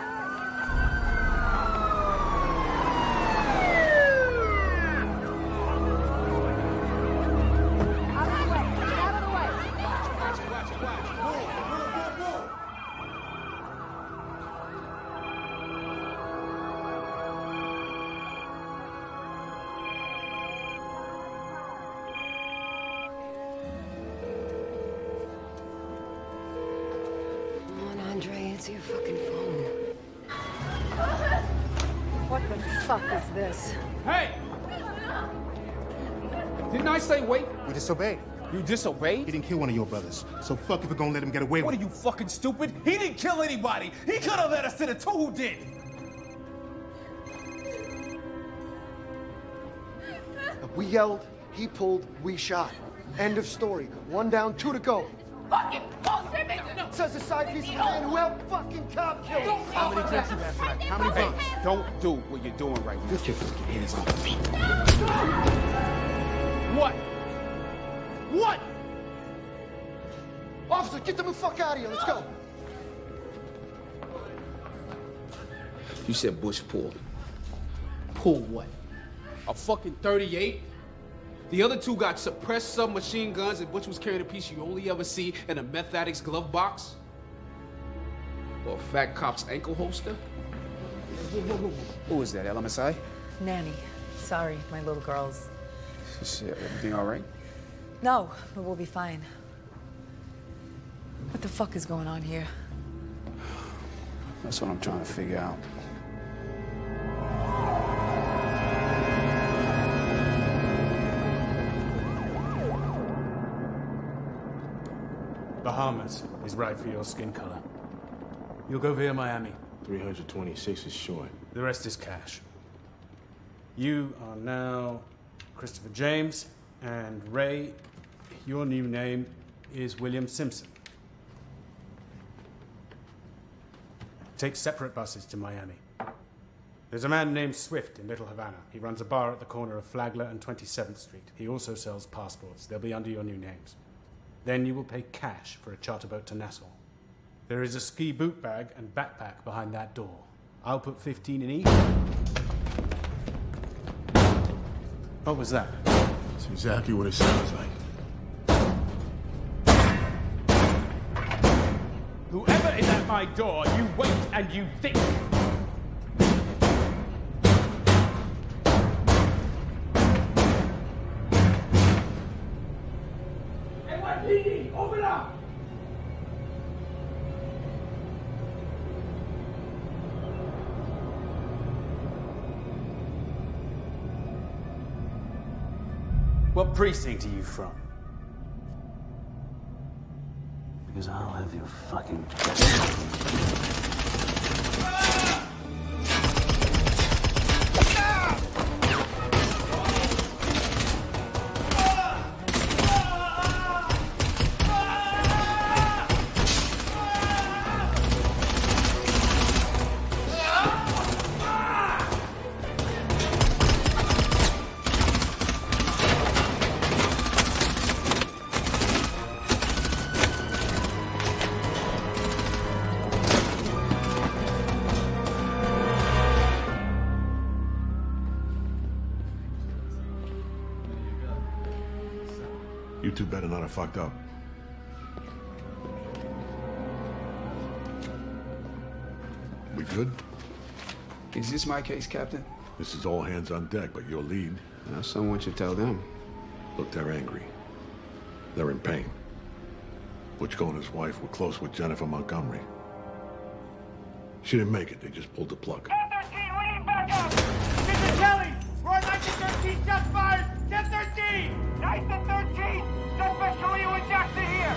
Speaker 18: Answer your fucking phone. What the fuck is this?
Speaker 8: Hey! Didn't I say wait?
Speaker 5: We disobeyed.
Speaker 8: You disobeyed?
Speaker 5: He didn't kill one of your brothers. So fuck if we're gonna let him get away with it.
Speaker 6: What are you, fucking stupid? He didn't kill anybody. He could have led us to the two who did.
Speaker 9: We yelled, he pulled, we shot. End of story. 1 down, 2 to go.
Speaker 24: Fucking bullshit,
Speaker 9: Says the side piece of the man who helped fucking cop kill him.
Speaker 8: How many drinks you have tonight? How many drinks? Don't do what you're doing right now.
Speaker 15: Get your fucking hands on the feet.
Speaker 8: What? What?
Speaker 9: Officer, get the fuck out of here. Let's go.
Speaker 8: You said Bush pulled. Pull what? A fucking 38? The other two got suppressed submachine guns, and Butch was carrying a piece you only ever see in a meth addict's glove box? Or a fat cop's ankle holster? Who was that, LMSI?
Speaker 16: Nanny. Sorry, my little girls.
Speaker 8: Is everything all right?
Speaker 16: No, but we'll be fine. What the fuck is going on here?
Speaker 8: That's what I'm trying to figure out.
Speaker 6: Bahamas is right for your skin color. You'll go via Miami.
Speaker 23: 326 is short.
Speaker 6: The rest is cash. You are now Christopher James, and Ray, your new name is William Simpson. Take separate buses to Miami. There's a man named Swift in Little Havana. He runs a bar at the corner of Flagler and 27th Street. He also sells passports. They'll be under your new names. Then you will pay cash for a charter boat to Nassau. There is a ski boot bag and backpack behind that door. I'll put 15 in each. What was that?
Speaker 23: That's exactly what it sounds like.
Speaker 6: Whoever is at my door, you wait and you think.
Speaker 24: NYPD, open up!
Speaker 6: What precinct are you from?
Speaker 12: Because I'll have your fucking...
Speaker 10: You two better not have fucked up. We good?
Speaker 8: Is this my case, Captain?
Speaker 10: This is all hands on deck, but your lead.
Speaker 3: Now someone should tell them.
Speaker 10: Look, they're angry. They're in pain. Butchko and his wife were close with Jennifer Montgomery. She didn't make it. They just pulled the plug.
Speaker 24: 1013, we need backup! This is Kelly! We're on 1913, shots fired! 1013! 1913! Suspect Khalil and Jackson here!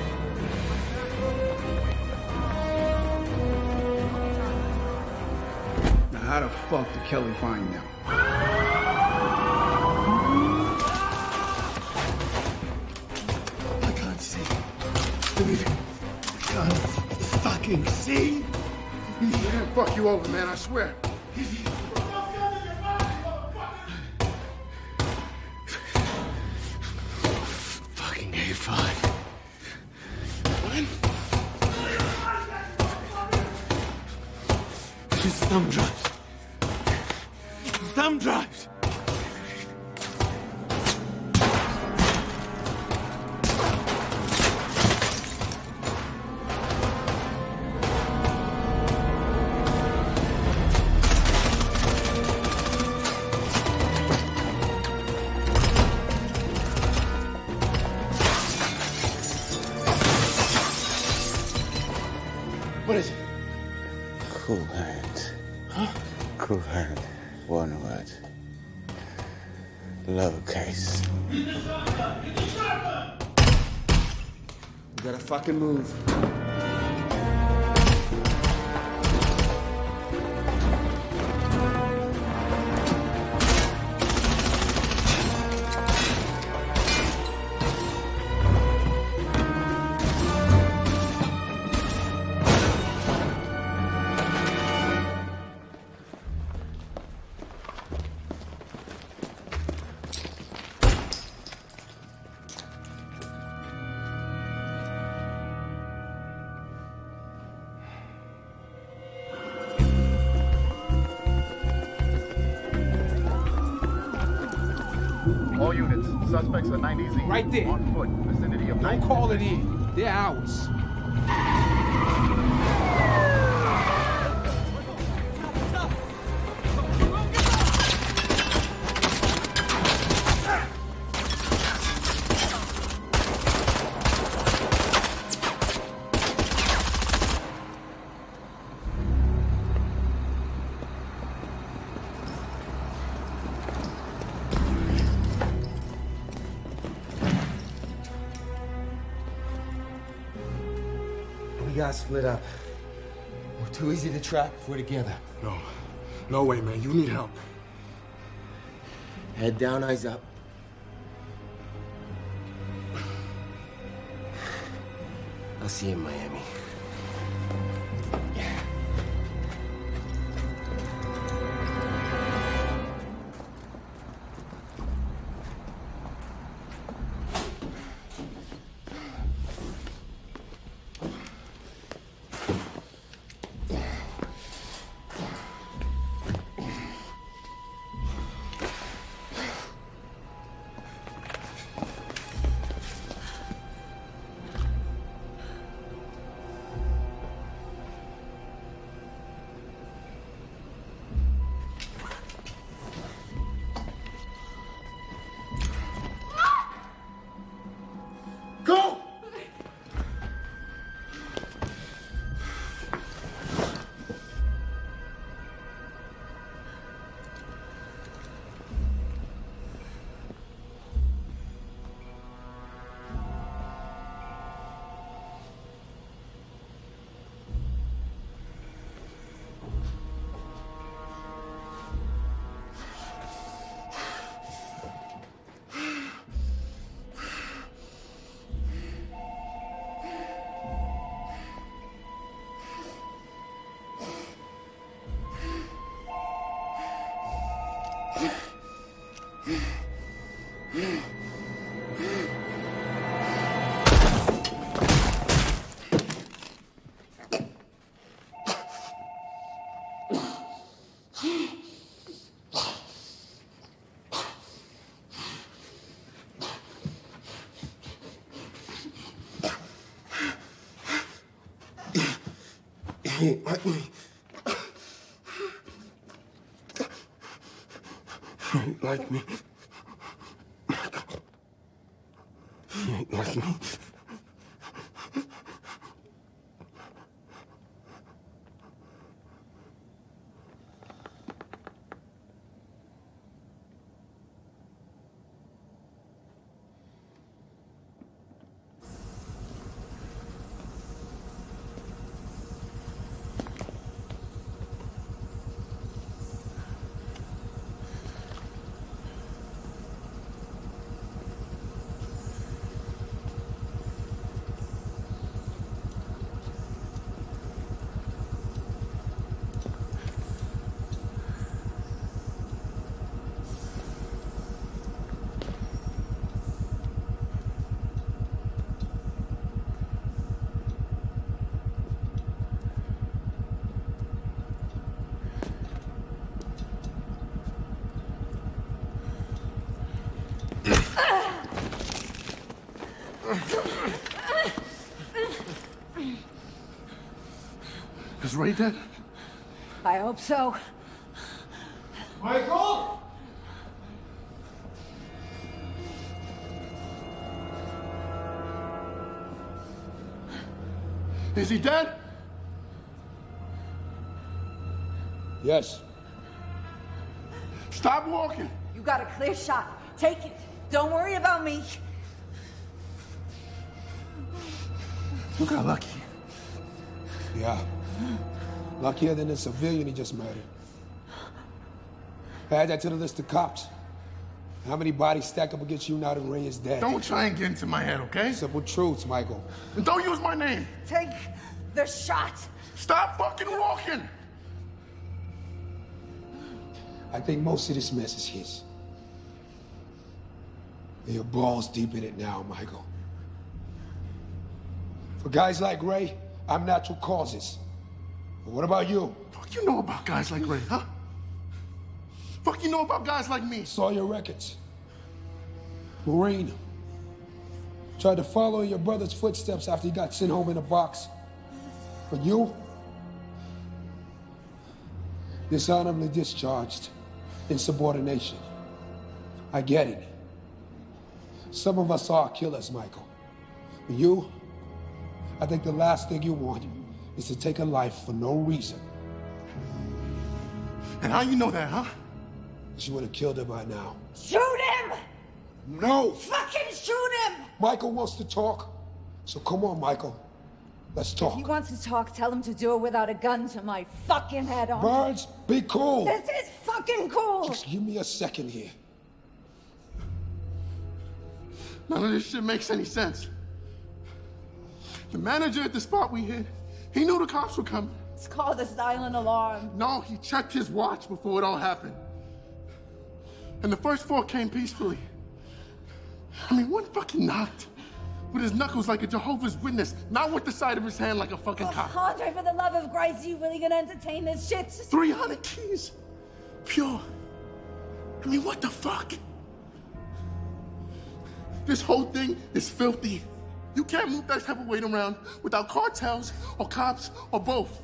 Speaker 8: Now, how the fuck did Kelly find them?
Speaker 24: I can't see. I can't fucking see.
Speaker 23: He didn't fuck you over, man, I swear.
Speaker 24: Fucking A5. What? His thumb drives. Thumb drives. What is it?
Speaker 12: Cool hand.
Speaker 24: Huh?
Speaker 12: Cool hand. One word. Lowercase.
Speaker 24: Get the shotgun! Get the shotgun!
Speaker 8: You gotta fucking move.
Speaker 13: All units, suspects are 90Z.
Speaker 8: Right there.
Speaker 13: On foot, vicinity of
Speaker 8: Don't call it in. They're ours.
Speaker 15: not split up. We're too easy to trap if we're together.
Speaker 5: No. No way, man. You need help.
Speaker 15: Head down, eyes up. I'll see you in Miami.
Speaker 5: Go!
Speaker 15: He ain't like me. He ain't like me. He ain't like me.
Speaker 5: Is Ray dead?
Speaker 16: I hope so.
Speaker 5: Michael? Is he dead?
Speaker 8: Yes.
Speaker 5: Stop walking.
Speaker 16: You got a clear shot. Take it. Don't worry about me.
Speaker 5: You got lucky.
Speaker 8: Yeah. Luckier than the civilian he just murdered. Add that to the list of cops. How many bodies stack up against you now that Ray is dead?
Speaker 5: Don't try and get into my head, okay?
Speaker 8: Simple truths, Michael.
Speaker 5: And don't use my name.
Speaker 16: Take the shot.
Speaker 5: Stop fucking walking.
Speaker 8: I think most of this mess is his. Your balls deep in it now, Michael. For guys like Ray, I'm natural causes. But what about you?
Speaker 5: Fuck you know about guys like Ray, huh? Fuck you know about guys like me?
Speaker 8: Saw your records. Marine. Tried to follow in your brother's footsteps after he got sent home in a box. But you? Dishonorably discharged. Insubordination. I get it. Some of us are killers, Michael. But you, I think the last thing you want is to take a life for no reason.
Speaker 5: And how you know that, huh?
Speaker 8: She would have killed her by now.
Speaker 16: Shoot him!
Speaker 8: No!
Speaker 16: Fucking shoot him!
Speaker 8: Michael wants to talk. So come on, Michael.
Speaker 17: Let's talk.
Speaker 16: If he wants to talk, tell him to do it without a gun to my fucking head on.
Speaker 17: Burns, be cool.
Speaker 16: This is fucking cool.
Speaker 17: Just give me a second here.
Speaker 23: None of this shit makes any sense. The manager at the spot we hit, he knew the cops were coming.
Speaker 16: It's called a silent alarm.
Speaker 23: No, he checked his watch before it all happened. And the first 4 came peacefully. I mean, one fucking knocked with his knuckles like a Jehovah's Witness, not with the side of his hand like a fucking cop.
Speaker 16: Andre, for the love of Christ, you really gonna entertain this shit?
Speaker 23: 300 keys. Pure. I mean, what the fuck? This whole thing is filthy. You can't move that type of weight around without cartels or cops or both.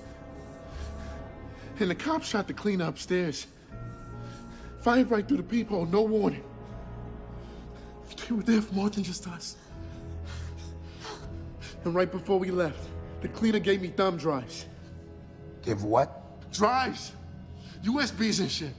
Speaker 23: And the cops shot the cleaner upstairs. Fired right through the peephole, no warning. They were there for more than just us. And right before we left, the cleaner gave me thumb drives.
Speaker 17: Give what?
Speaker 23: Drives. USBs and shit.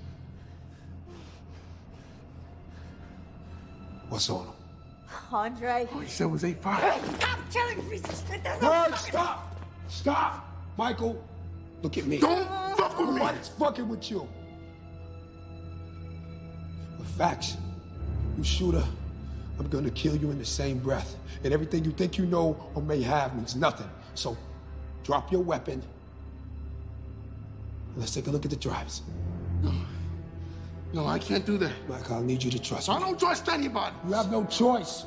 Speaker 17: What's on him?
Speaker 16: Andre.
Speaker 23: All he said was 8-5.
Speaker 16: Stop telling me this.
Speaker 17: Bird, stop! Stop! Michael, look at me.
Speaker 23: Don't fuck with me!
Speaker 17: Nobody's fucking with you. The facts. You shooter, I'm gonna kill you in the same breath. And everything you think you know or may have means nothing. So, drop your weapon. Let's take a look at the drives.
Speaker 23: No, I can't do that.
Speaker 17: Michael, I need you to trust me.
Speaker 23: I don't trust anybody.
Speaker 17: You have no choice.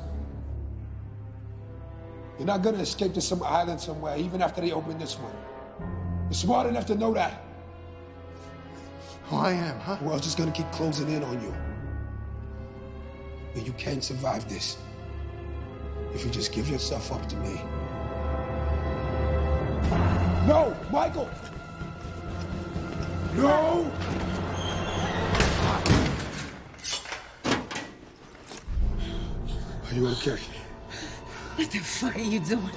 Speaker 17: You're not gonna escape to some island somewhere, even after they open this one. You're smart enough to know that.
Speaker 23: Oh, I am, huh?
Speaker 17: The world's just gonna keep closing in on you. And you can't survive this if you just give yourself up to me. No, Michael! No! Are you okay?
Speaker 16: What the fuck are you doing?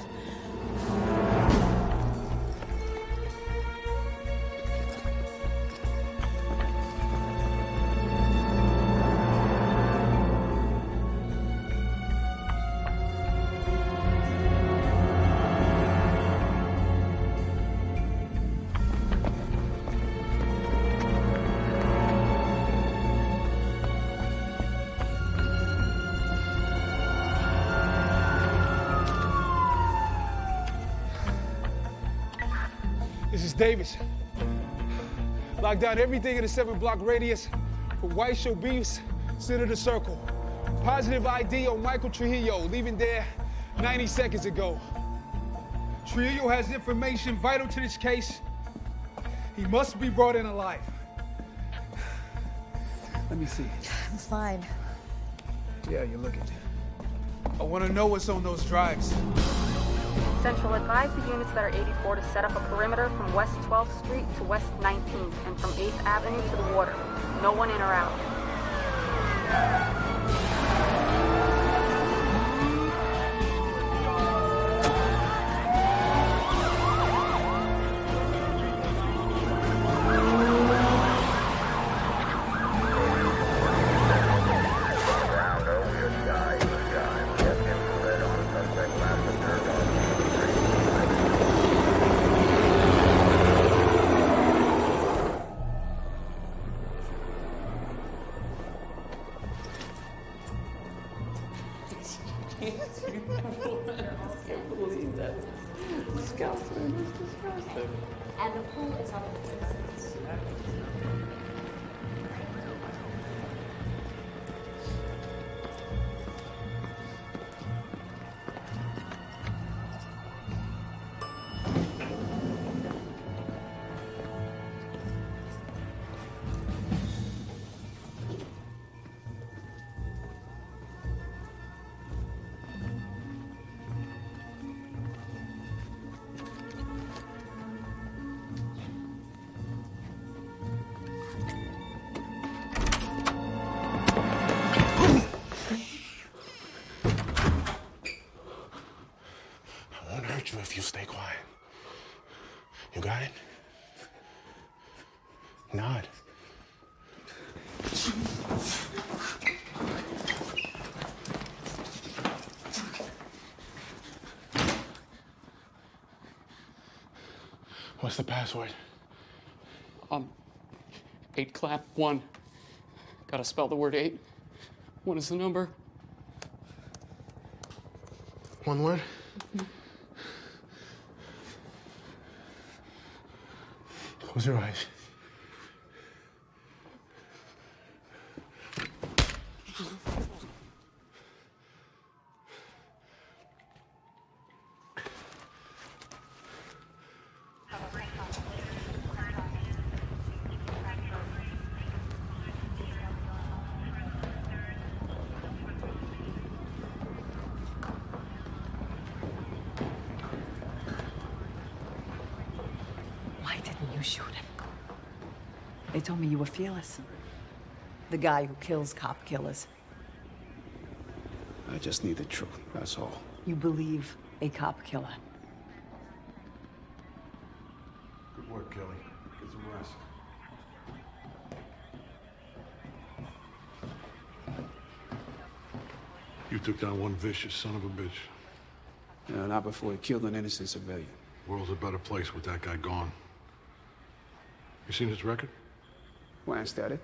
Speaker 8: This is Davis. Lock down everything in the 7-block radius from White Show Beefs, Senator Circle. Positive ID on Michael Trujillo, leaving there 90 seconds ago. Trujillo has information vital to this case. He must be brought in alive. Let me see.
Speaker 16: I'm fine.
Speaker 8: Yeah, you're looking. I want to know what's on those drives.
Speaker 19: Central, advise the units that are 84 to set up a perimeter from West 12th Street to West 19th and from 8th Avenue to the water. No one in or out.
Speaker 20: And the pool is on the princess.
Speaker 23: You if you stay quiet. You got it? Nod. What's the password?
Speaker 4: 8 clap 1. Gotta spell the word 8. 1 is the number.
Speaker 23: One word? Close your eyes.
Speaker 16: Why didn't you shoot him? They told me you were fearless. The guy who kills cop killers.
Speaker 3: I just need the truth, that's all.
Speaker 16: You believe a cop killer.
Speaker 10: Good work, Kelly. Get some rest. You took down one vicious son of a bitch.
Speaker 3: Yeah, not before he killed an innocent civilian.
Speaker 10: World's a better place with that guy gone. You seen his record?
Speaker 3: Glanced at it.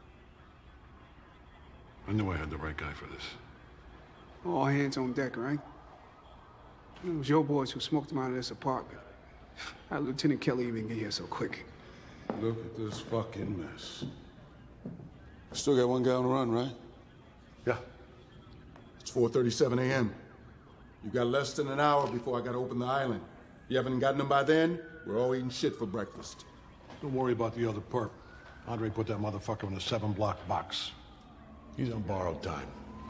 Speaker 10: I knew I had the right guy for this.
Speaker 3: All hands on deck, right? It was your boys who smoked him out of this apartment. How did Lieutenant Kelly even get here so quick?
Speaker 17: Look at this fucking mess. Still got one guy on the run, right?
Speaker 10: Yeah.
Speaker 17: It's 4:37 a.m. You got less than an hour before I gotta open the island. You haven't gotten him by then, we're all eating shit for breakfast.
Speaker 10: Don't worry about the other perp. Andre put that motherfucker in a 7-block box. He's on borrowed time.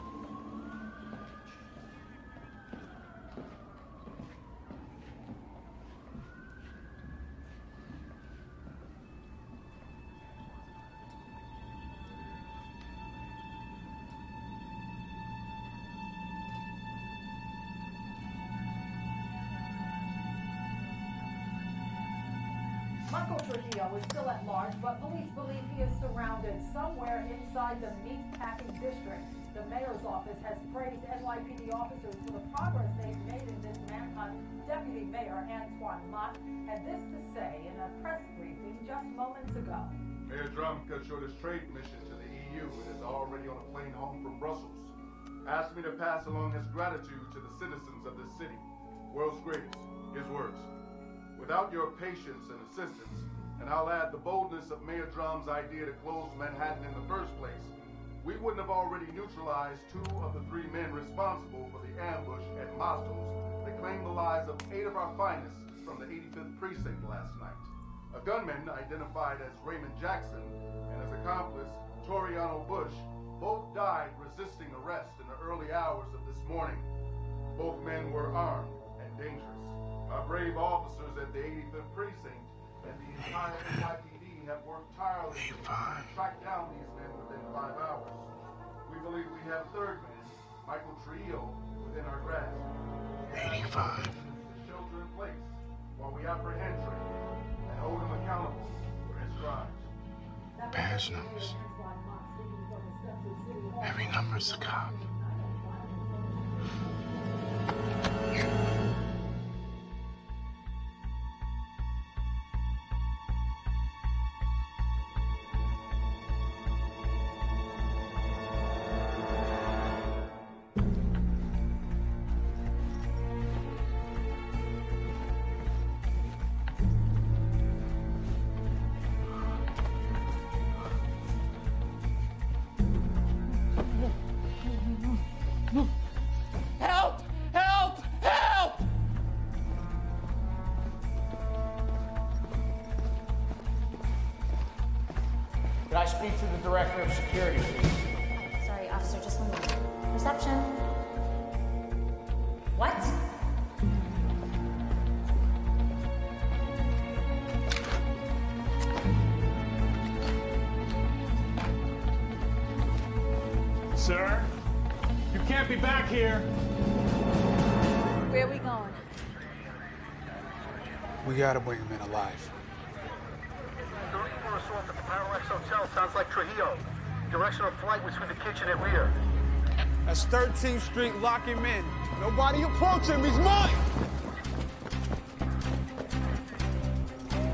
Speaker 11: Michael Trujillo is still at large, but police believe he is surrounded somewhere inside the meatpacking district. The mayor's office has praised NYPD officers for the progress they've made in this manhunt. Deputy Mayor Antoine Mott had this to say in a press briefing just moments ago.
Speaker 13: Mayor Drum cut short his trade mission to the EU and is already on a plane home from Brussels. Asked me to pass along his gratitude to the citizens of this city. World's greatest, his words. Without your patience and assistance, and I'll add the boldness of Mayor Drum's idea to close Manhattan in the first place, we wouldn't have already neutralized 2 of the 3 men responsible for the ambush at Mostos that claimed the lives of 8 of our finest from the 85th precinct last night. A gunman identified as Raymond Jackson and his accomplice, Toriano Bush, both died resisting arrest in the early hours of this morning. Both men were armed and dangerous. Our brave officers at the 85th precinct and the entire NYPD have worked tirelessly to track down these men within 5 hours. We believe we have 3rd man, Michael Trujillo, within our grasp.
Speaker 17: 85.
Speaker 13: Shelter in place while we apprehend Trujillo and hold him accountable for his crimes.
Speaker 17: Badge numbers. Every number's a cop.
Speaker 24: Help! Help! Help!
Speaker 4: Could I speak to the director of security, please?
Speaker 20: Sorry, officer, just one minute. Reception. What?
Speaker 7: Sir, you can't be back here.
Speaker 16: Where are we going?
Speaker 8: We gotta bring him in alive.
Speaker 13: 34 assault at the Parallax Hotel sounds like Trujillo. Directional flight between the kitchen and rear.
Speaker 8: That's 13th Street, lock him in. Nobody approach him, he's mine!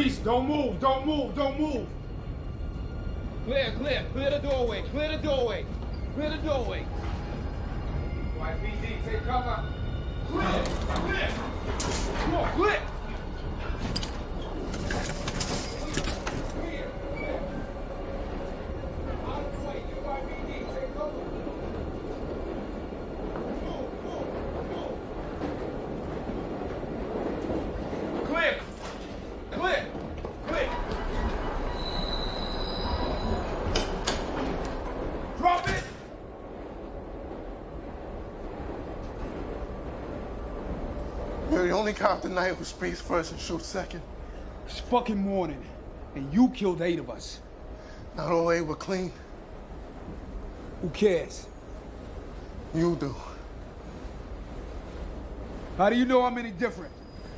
Speaker 17: Police, don't move, don't move, don't move.
Speaker 24: Clear, clear. Clear the doorway. Clear the doorway. Clear the doorway.
Speaker 17: YPD, take cover.
Speaker 24: Clear, clear. Come on, clear. Clear. Clear. Clear. Drop it.
Speaker 23: You're the only cop tonight who speaks first and shoots second.
Speaker 17: It's fucking morning, and you killed 8 of us.
Speaker 23: Not all 8 were clean.
Speaker 17: Who cares?
Speaker 23: You do.
Speaker 17: How do you know I'm any different?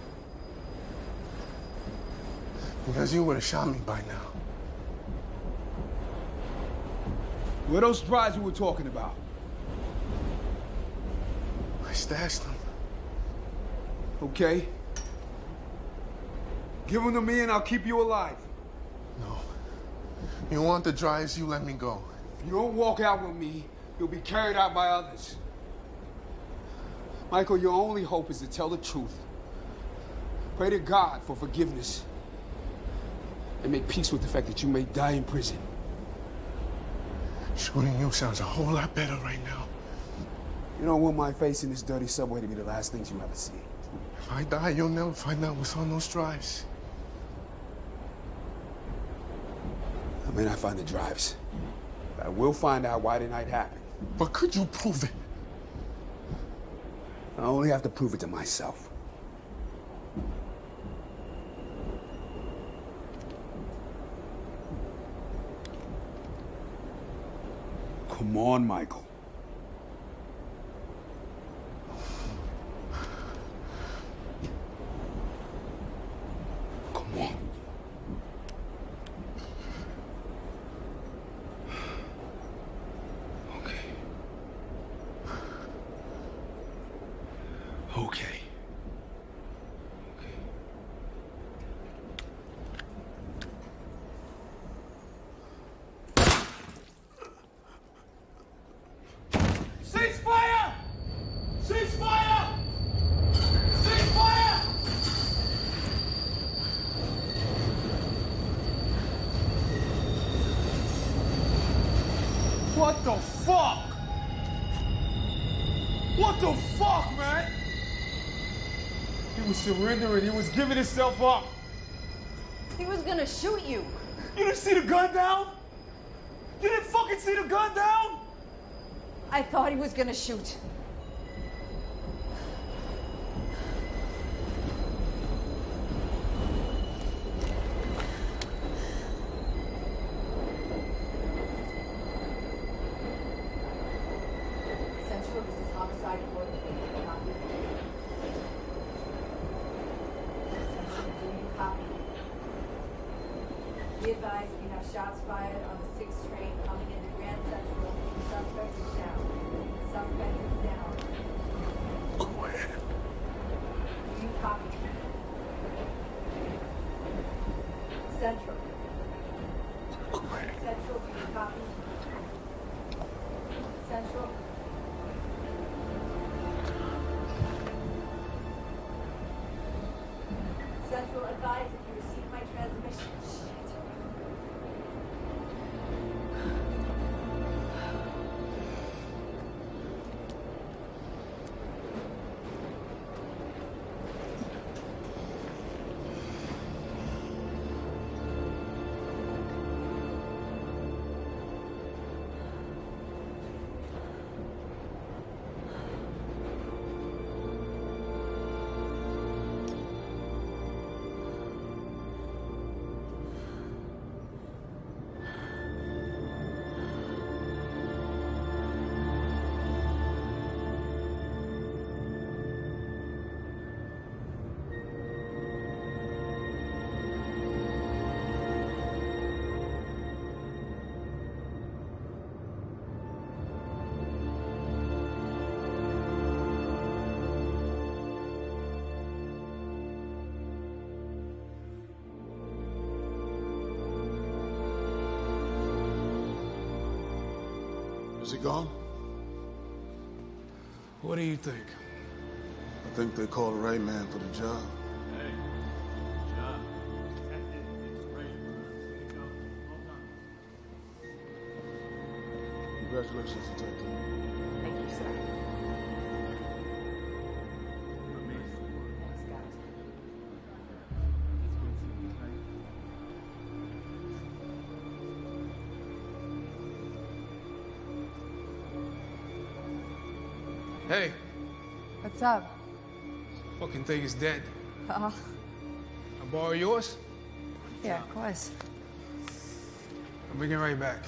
Speaker 23: Because you would have shot me by now.
Speaker 17: Where those drives we were talking about?
Speaker 23: I stashed them.
Speaker 17: Okay. Give them to me and I'll keep you alive.
Speaker 23: No. You want the drives, you let me go.
Speaker 17: If you don't walk out with me, you'll be carried out by others. Michael, your only hope is to tell the truth. Pray to God for forgiveness. And make peace with the fact that you may die in prison.
Speaker 23: Shooting you sounds a whole lot better right now.
Speaker 17: You don't want my face in this dirty subway to be the last things you ever see.
Speaker 23: If I die, you'll never find out what's on those drives.
Speaker 17: I may not find the drives, but I will find out why the night happened.
Speaker 23: But could you prove it?
Speaker 17: I only have to prove it to myself. Come on, Michael. Come on. Okay.
Speaker 24: Ceasefire! Ceasefire! Ceasefire! What the fuck? What the fuck, man?
Speaker 17: He was surrendering. He was giving himself up.
Speaker 16: He was gonna shoot you.
Speaker 17: You didn't see the gun down? You didn't fucking see the gun down?
Speaker 16: I thought he was gonna shoot.
Speaker 11: Central, this is homicide coordinator. Copy. Central, do you copy? Be advised, we have shots fired on the 6th train coming into Grand Central. Suspect is down. Suspect is down.
Speaker 23: Go ahead.
Speaker 11: Do you copy? Central.
Speaker 23: Go ahead.
Speaker 11: Central, do you copy? Central. Central, advise if you receive my transmission. Shit.
Speaker 17: Is he gone?
Speaker 8: What do you think?
Speaker 17: I think they called the right man for the job.
Speaker 7: Hey, job.
Speaker 17: Congratulations, Detective.
Speaker 16: Thank you, sir.
Speaker 8: Hey,
Speaker 16: What's up?
Speaker 8: fucking thing is dead.
Speaker 16: Oh,
Speaker 8: I borrow yours?
Speaker 16: yeah, of course.
Speaker 8: I'll bring it right back.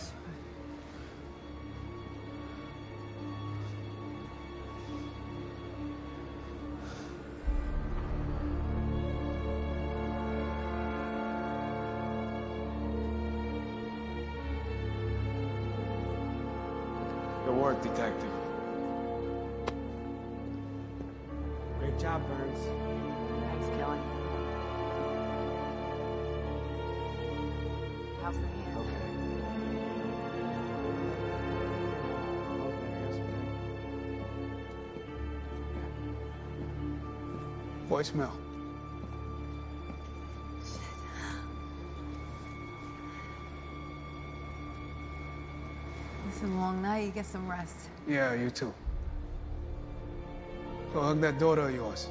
Speaker 1: Good work, Detective.
Speaker 6: Great job, Burns.
Speaker 16: Thanks, Kelly. How's the hand?
Speaker 8: Voicemail.
Speaker 16: It's a long night. You get some rest.
Speaker 8: Yeah, you too. Go hug that daughter of yours.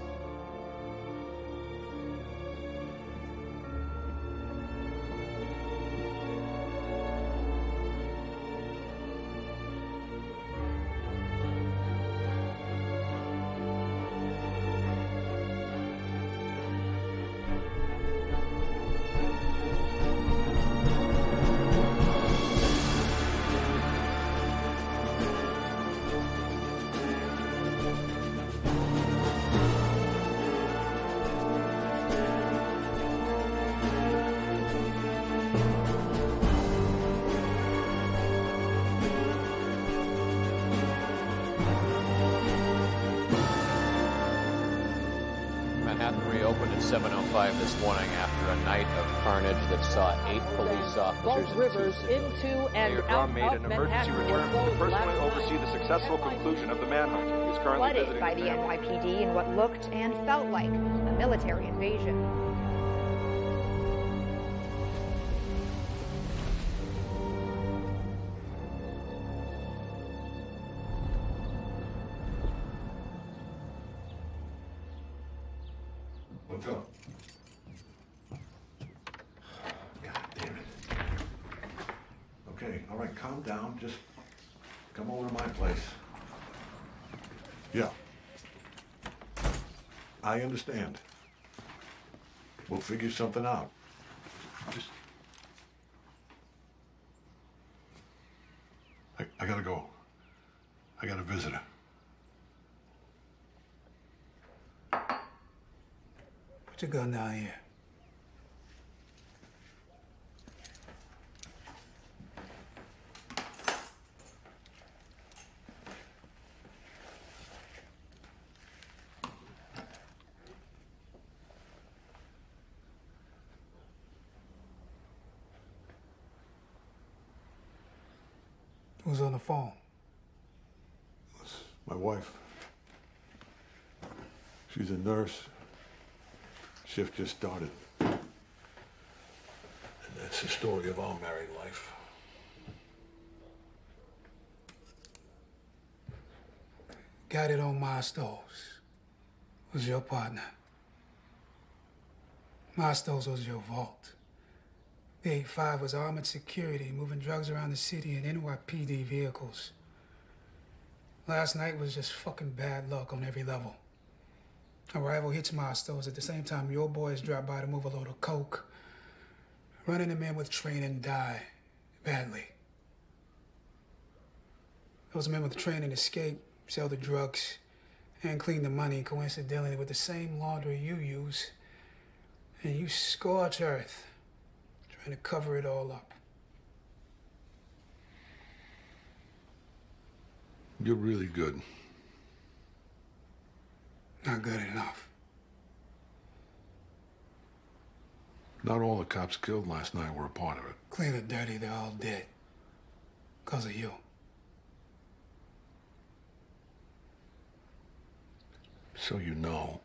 Speaker 2: Manhattan reopened at 7:05 this morning after a night of carnage that saw 8 police officers
Speaker 11: Both
Speaker 2: and
Speaker 11: rivers
Speaker 2: 2 civilians.
Speaker 11: into and
Speaker 14: Mayor
Speaker 11: out
Speaker 14: Grom made
Speaker 11: of
Speaker 14: an emergency
Speaker 11: Manhattan
Speaker 14: return
Speaker 11: were
Speaker 14: to
Speaker 11: closed
Speaker 14: personally
Speaker 11: last
Speaker 14: oversee
Speaker 11: night.
Speaker 14: the successful conclusion of the manhunt. He is currently
Speaker 21: Flooded
Speaker 14: visiting
Speaker 21: by
Speaker 14: his
Speaker 21: the
Speaker 14: family.
Speaker 21: NYPD in what looked and felt like a military invasion.
Speaker 10: What's up? God damn it. Okay, all right, calm down. Just come over to my place. Yeah. I understand. We'll figure something out. Just... I gotta go. I got a visitor.
Speaker 8: Put your gun down here. Who's on the phone?
Speaker 10: My wife. She's a nurse. Shift just started. And that's the story of our married life.
Speaker 8: Got it on Mastos. Was your partner. Mastos was your vault. The 8-5 was armored security, moving drugs around the city in NYPD vehicles. Last night was just fucking bad luck on every level. Arrival hits Mastos at the same time your boys drop by to move a load of coke. Running them in with training die badly. Those men with training escape, sell the drugs, and clean the money coincidentally with the same laundry you use. And you scorch earth, trying to cover it all up.
Speaker 10: You're really good.
Speaker 8: Not good enough.
Speaker 10: Not all the cops killed last night were a part of it.
Speaker 8: Clean or dirty, they're all dead. 'Cause of you.
Speaker 10: So you know,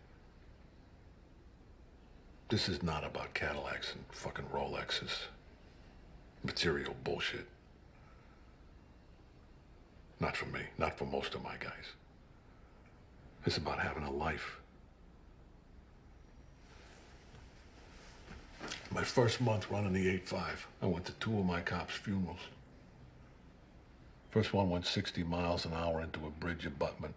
Speaker 10: this is not about Cadillacs and fucking Rolexes. Material bullshit. Not for me, not for most of my guys. It's about having a life. My first month running the 8-5, I went to 2 of my cops' funerals. First one went 60 miles an hour into a bridge abutment.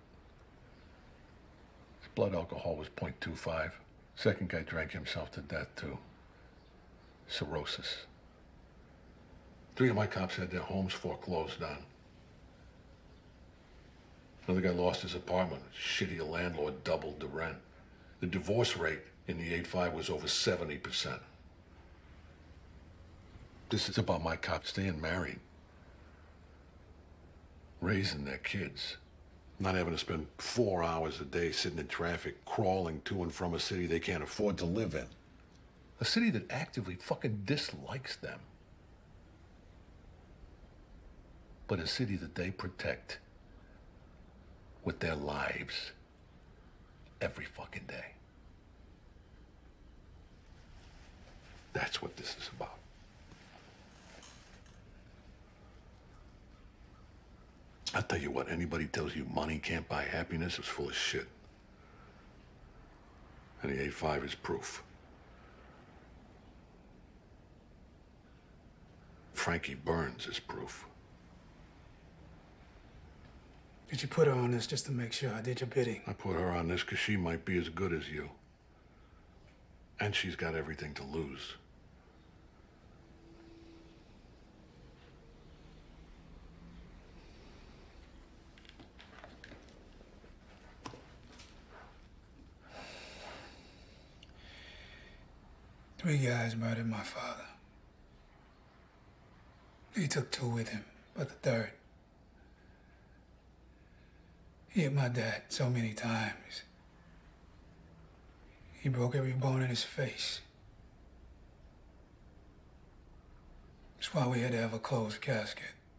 Speaker 10: His blood alcohol was 0.25. Second guy drank himself to death, too. Cirrhosis. 3 of my cops had their homes foreclosed on. Another guy lost his apartment. Shitty landlord doubled the rent. The divorce rate in the 8-5 was over 70%. This is about my cops staying married, raising their kids, not having to spend 4 hours a day sitting in traffic, crawling to and from a city they can't afford to live in. A city that actively fucking dislikes them. But a city that they protect with their lives every fucking day. That's what this is about. I'll tell you what, anybody tells you money can't buy happiness is full of shit. And the 8-5 is proof. Frankie Burns is proof.
Speaker 8: Did you put her on this just to make sure I did your bidding?
Speaker 10: I put her on this because she might be as good as you. And she's got everything to lose.
Speaker 8: Three guys murdered my father. He took 2 with him, but the third. He hit my dad so many times. He broke every bone in his face. That's why we had to have a closed casket.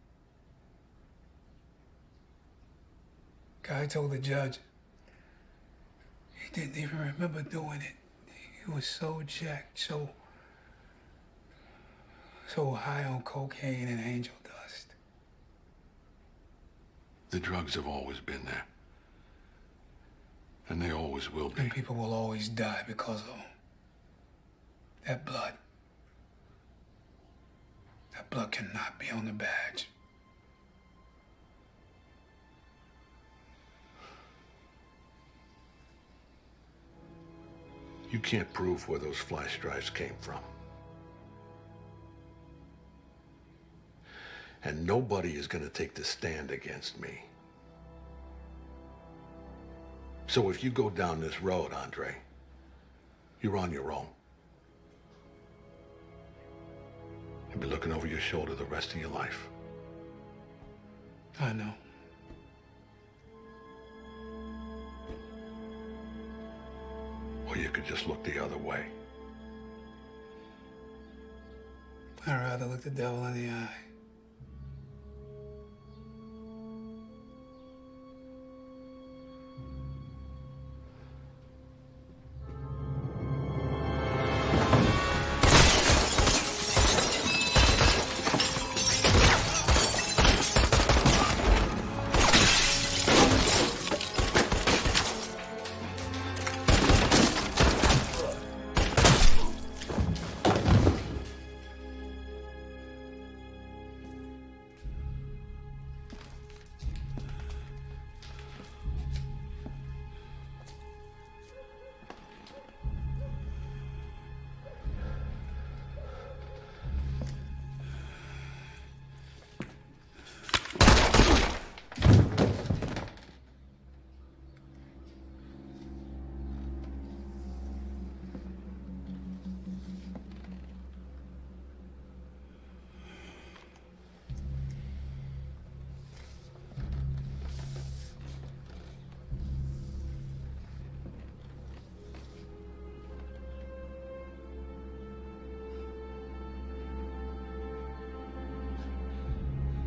Speaker 8: Guy told the judge he didn't even remember doing it. He was so jacked, so high on cocaine and angel dust.
Speaker 10: The drugs have always been there. And they always will be.
Speaker 8: And people will always die because of that blood. That blood cannot be on the badge.
Speaker 10: You can't prove where those flash drives came from. And nobody is going to take the stand against me. So if you go down this road, Andre, you're on your own. You'll be looking over your shoulder the rest of your life.
Speaker 8: I know.
Speaker 10: Or you could just look the other way.
Speaker 8: I'd rather look the devil in the eye.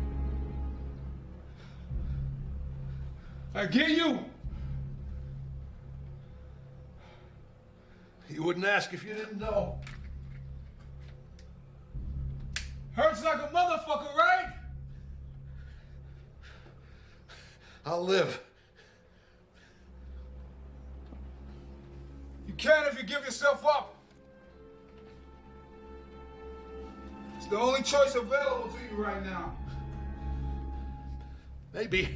Speaker 17: I get you.
Speaker 10: You wouldn't ask if you didn't know.
Speaker 3: Hurts like a motherfucker, right?
Speaker 10: I'll live.
Speaker 3: You can if you give yourself up. It's the only choice available to you right now.
Speaker 10: Maybe.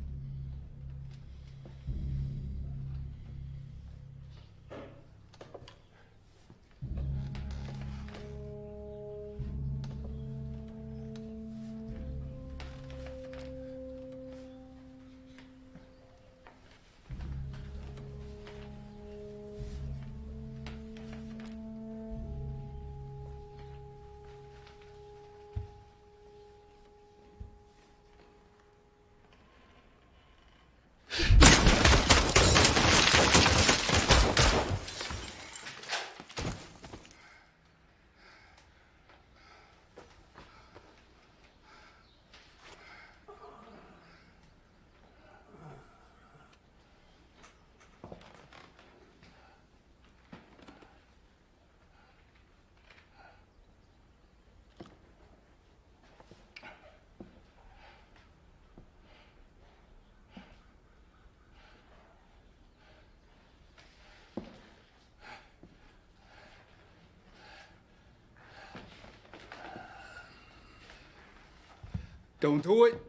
Speaker 3: Don't do it.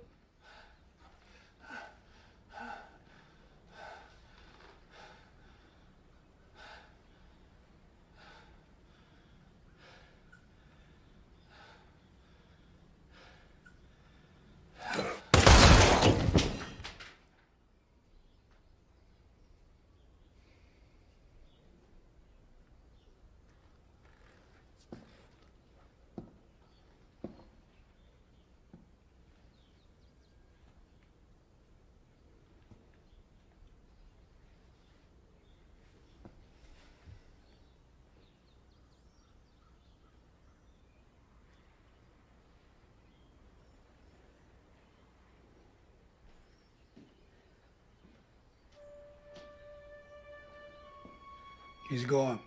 Speaker 3: He's gone.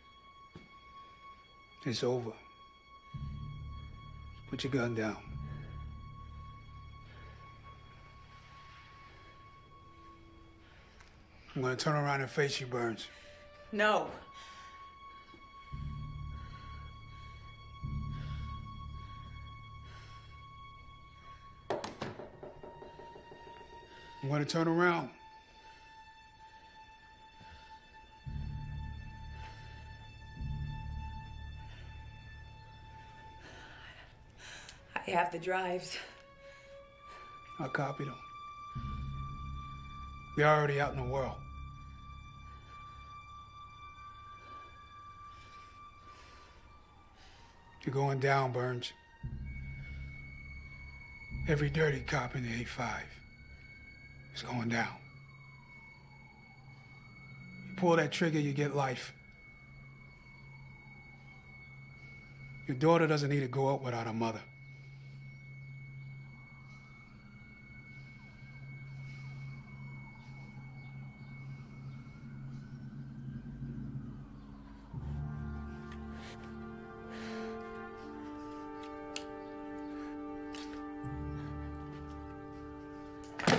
Speaker 3: It's over. Put your gun down. I'm gonna turn around and face you, Burns.
Speaker 9: No.
Speaker 3: I'm gonna turn around.
Speaker 9: I have the drives.
Speaker 3: I copied them. They're already out in the world. You're going down, Burns. Every dirty cop in the 8-5 is going down. You pull that trigger, you get life. Your daughter doesn't need to grow up without a mother.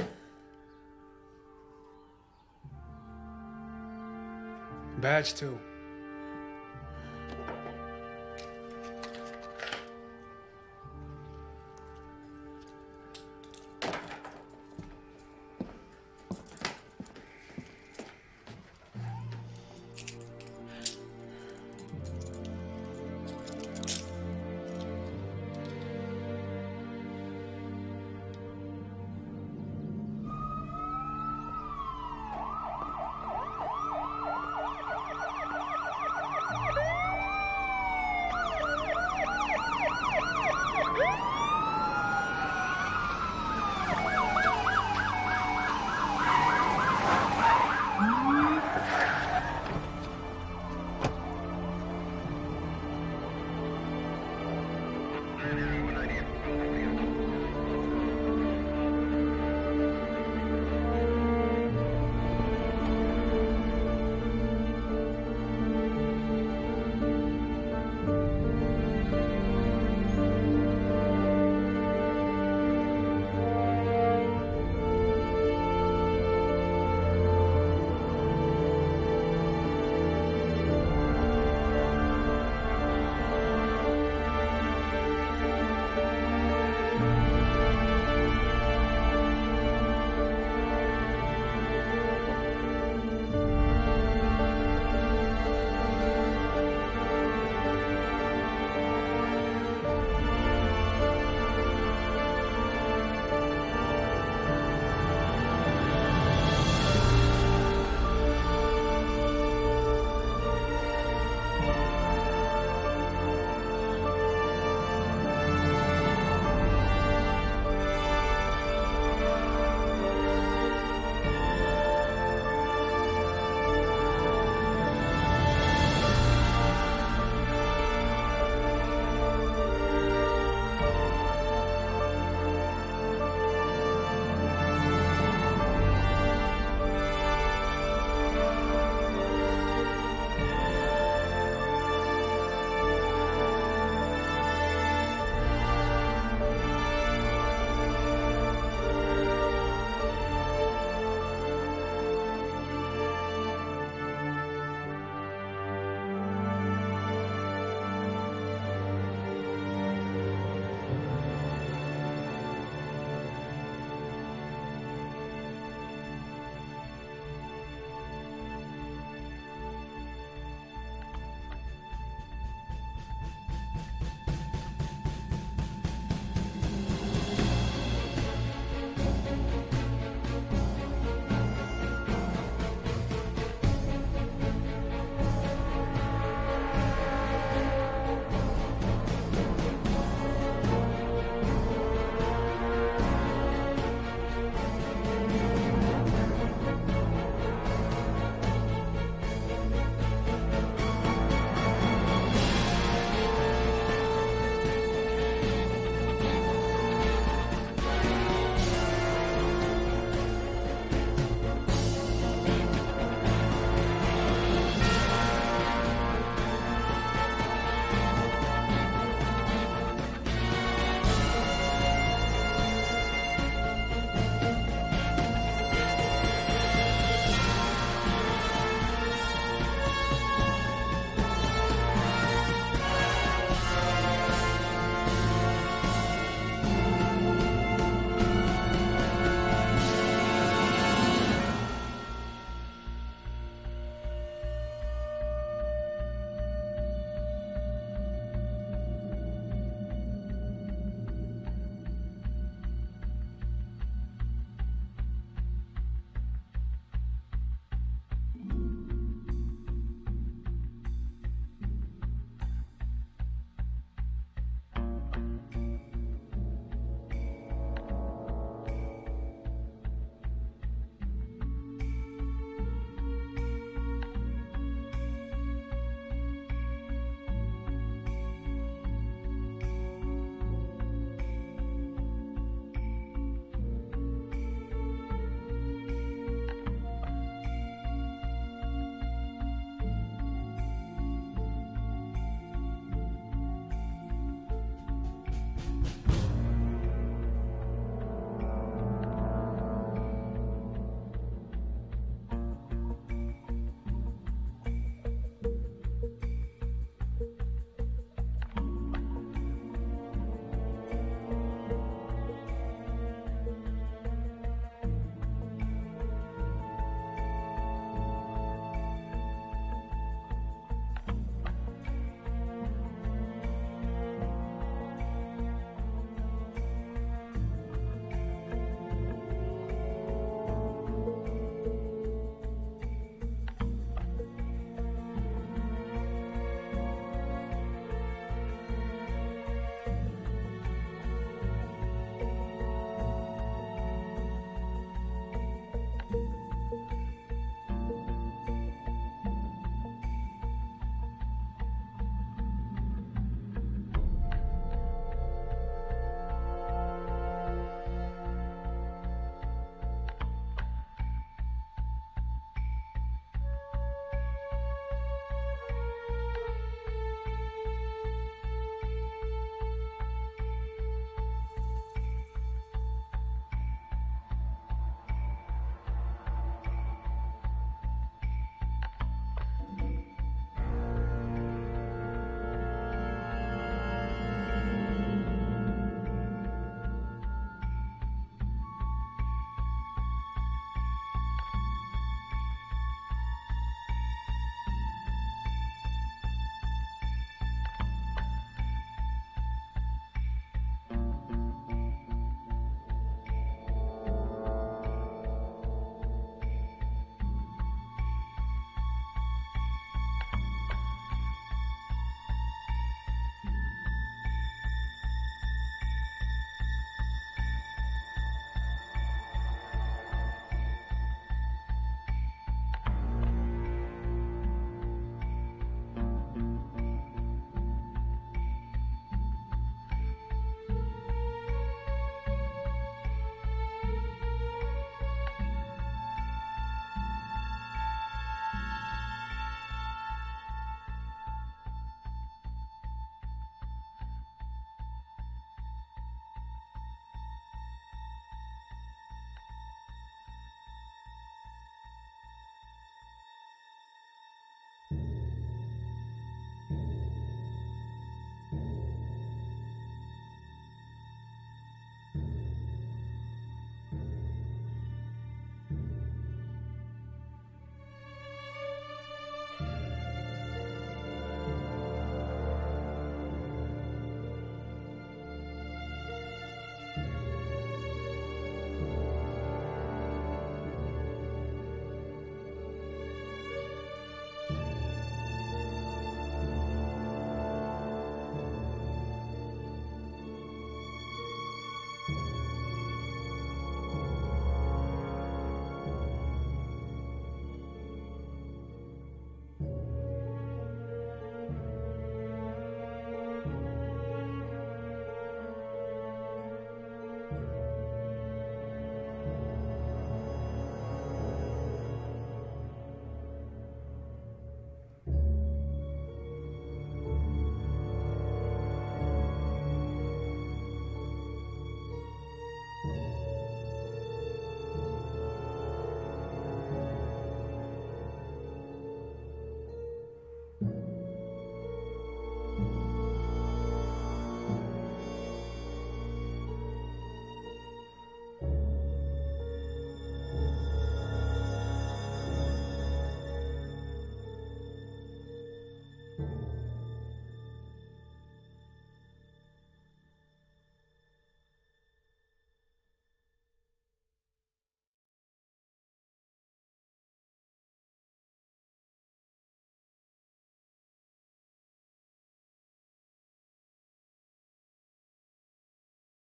Speaker 3: Badge 2.